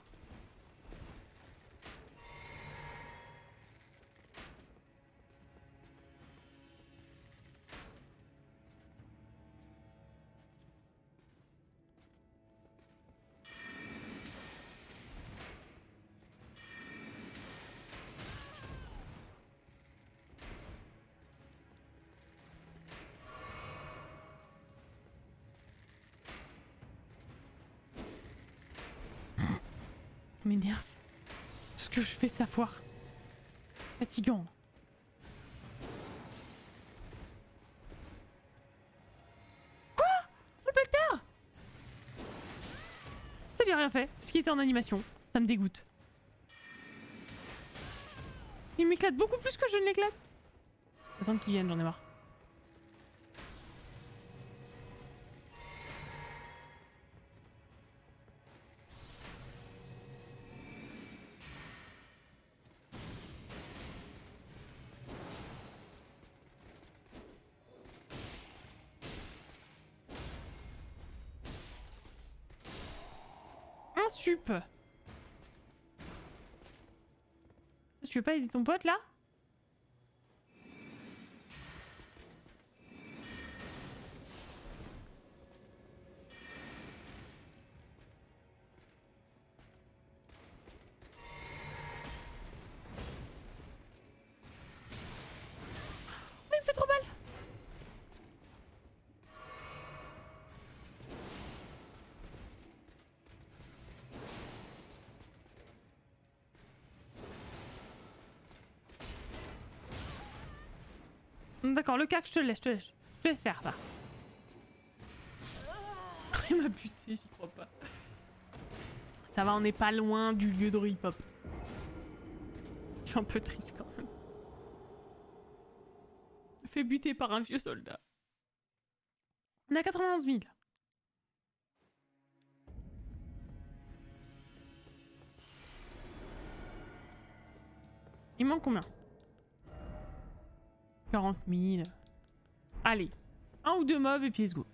M'énerve. Ce que je fais savoir. Fatigant. Quoi? Le bâtard! Ça lui a rien fait, parce qu'il était en animation. Ça me dégoûte. Il m'éclate beaucoup plus que je ne l'éclate. Attends qu'il vienne, j'en ai marre. sup. Tu veux pas aider ton pote là? Mais il me fait trop mal. D'accord, le cac, je te laisse, je te laisse faire ça. Il m'a buté, j'y crois pas. Ça va, on n'est pas loin du lieu de hip-hop. Je suis un peu triste quand même. Fait buter par un vieux soldat. On a 91 000. Il manque combien? 40 000. Allez, un ou deux mobs et puis let's go.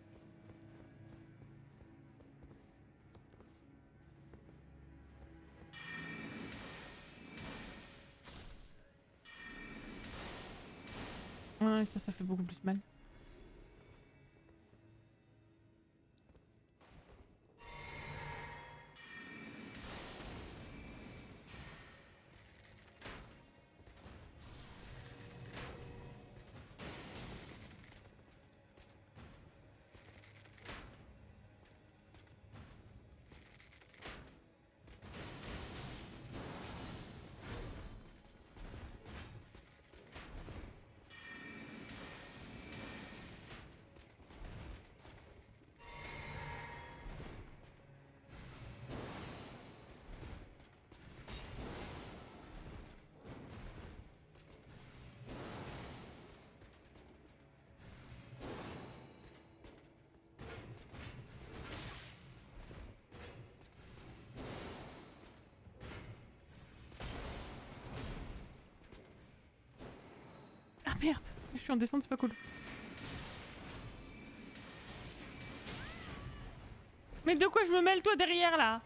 Ouais, ça fait beaucoup plus mal. Ah merde, je suis en descente, c'est pas cool. Mais de quoi je me mêle toi derrière là?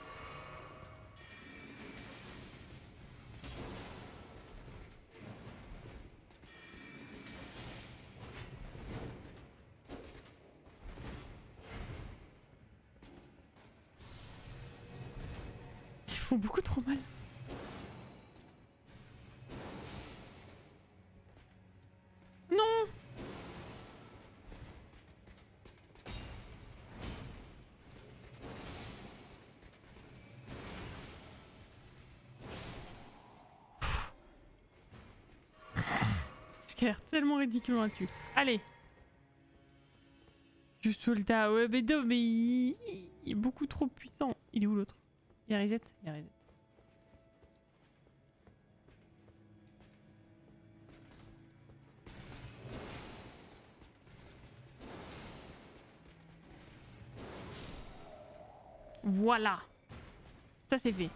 Ils font beaucoup trop mal. Non! Je galère tellement ridiculement là-dessus. Allez! Du soldat, ouais, mais non, mais il est beaucoup trop puissant. Il est où l'autre? Il y a reset? Il y a reset. Voilà. Ça c'est fait.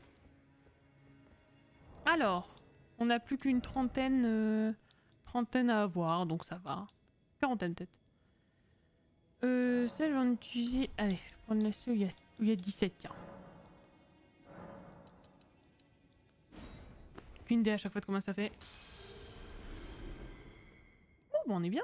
Alors, on n'a plus qu'une trentaine à avoir, donc ça va. Quarantaine peut-être. Ça j'en ai utilisé... Allez, je vais prendre la seule où il y a 17, tiens. Une dé à chaque fois de combien ça fait. Oh, bon, on est bien.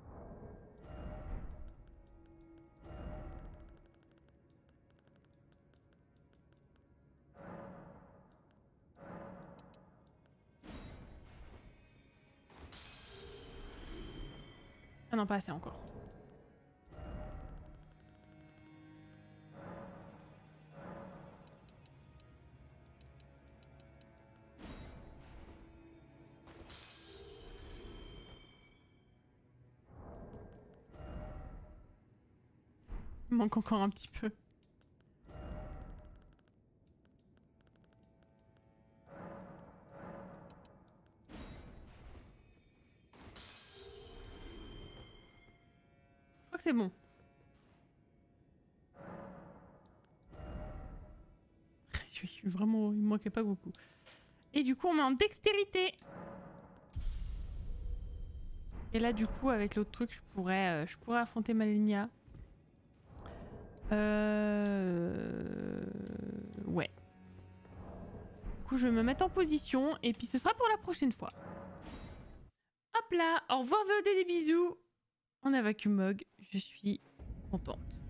Ah non, pas assez encore. Il manque encore un petit peu. Je crois que c'est bon. Je suis vraiment... Il me manquait pas beaucoup. Et du coup, on met en dextérité. Et là, du coup, avec l'autre truc, je pourrais affronter Malenia. coup, je vais me mettre en position et puis ce sera pour la prochaine fois. Hop là, au revoir VOD, des bisous. On a vacuum mog, je suis contente.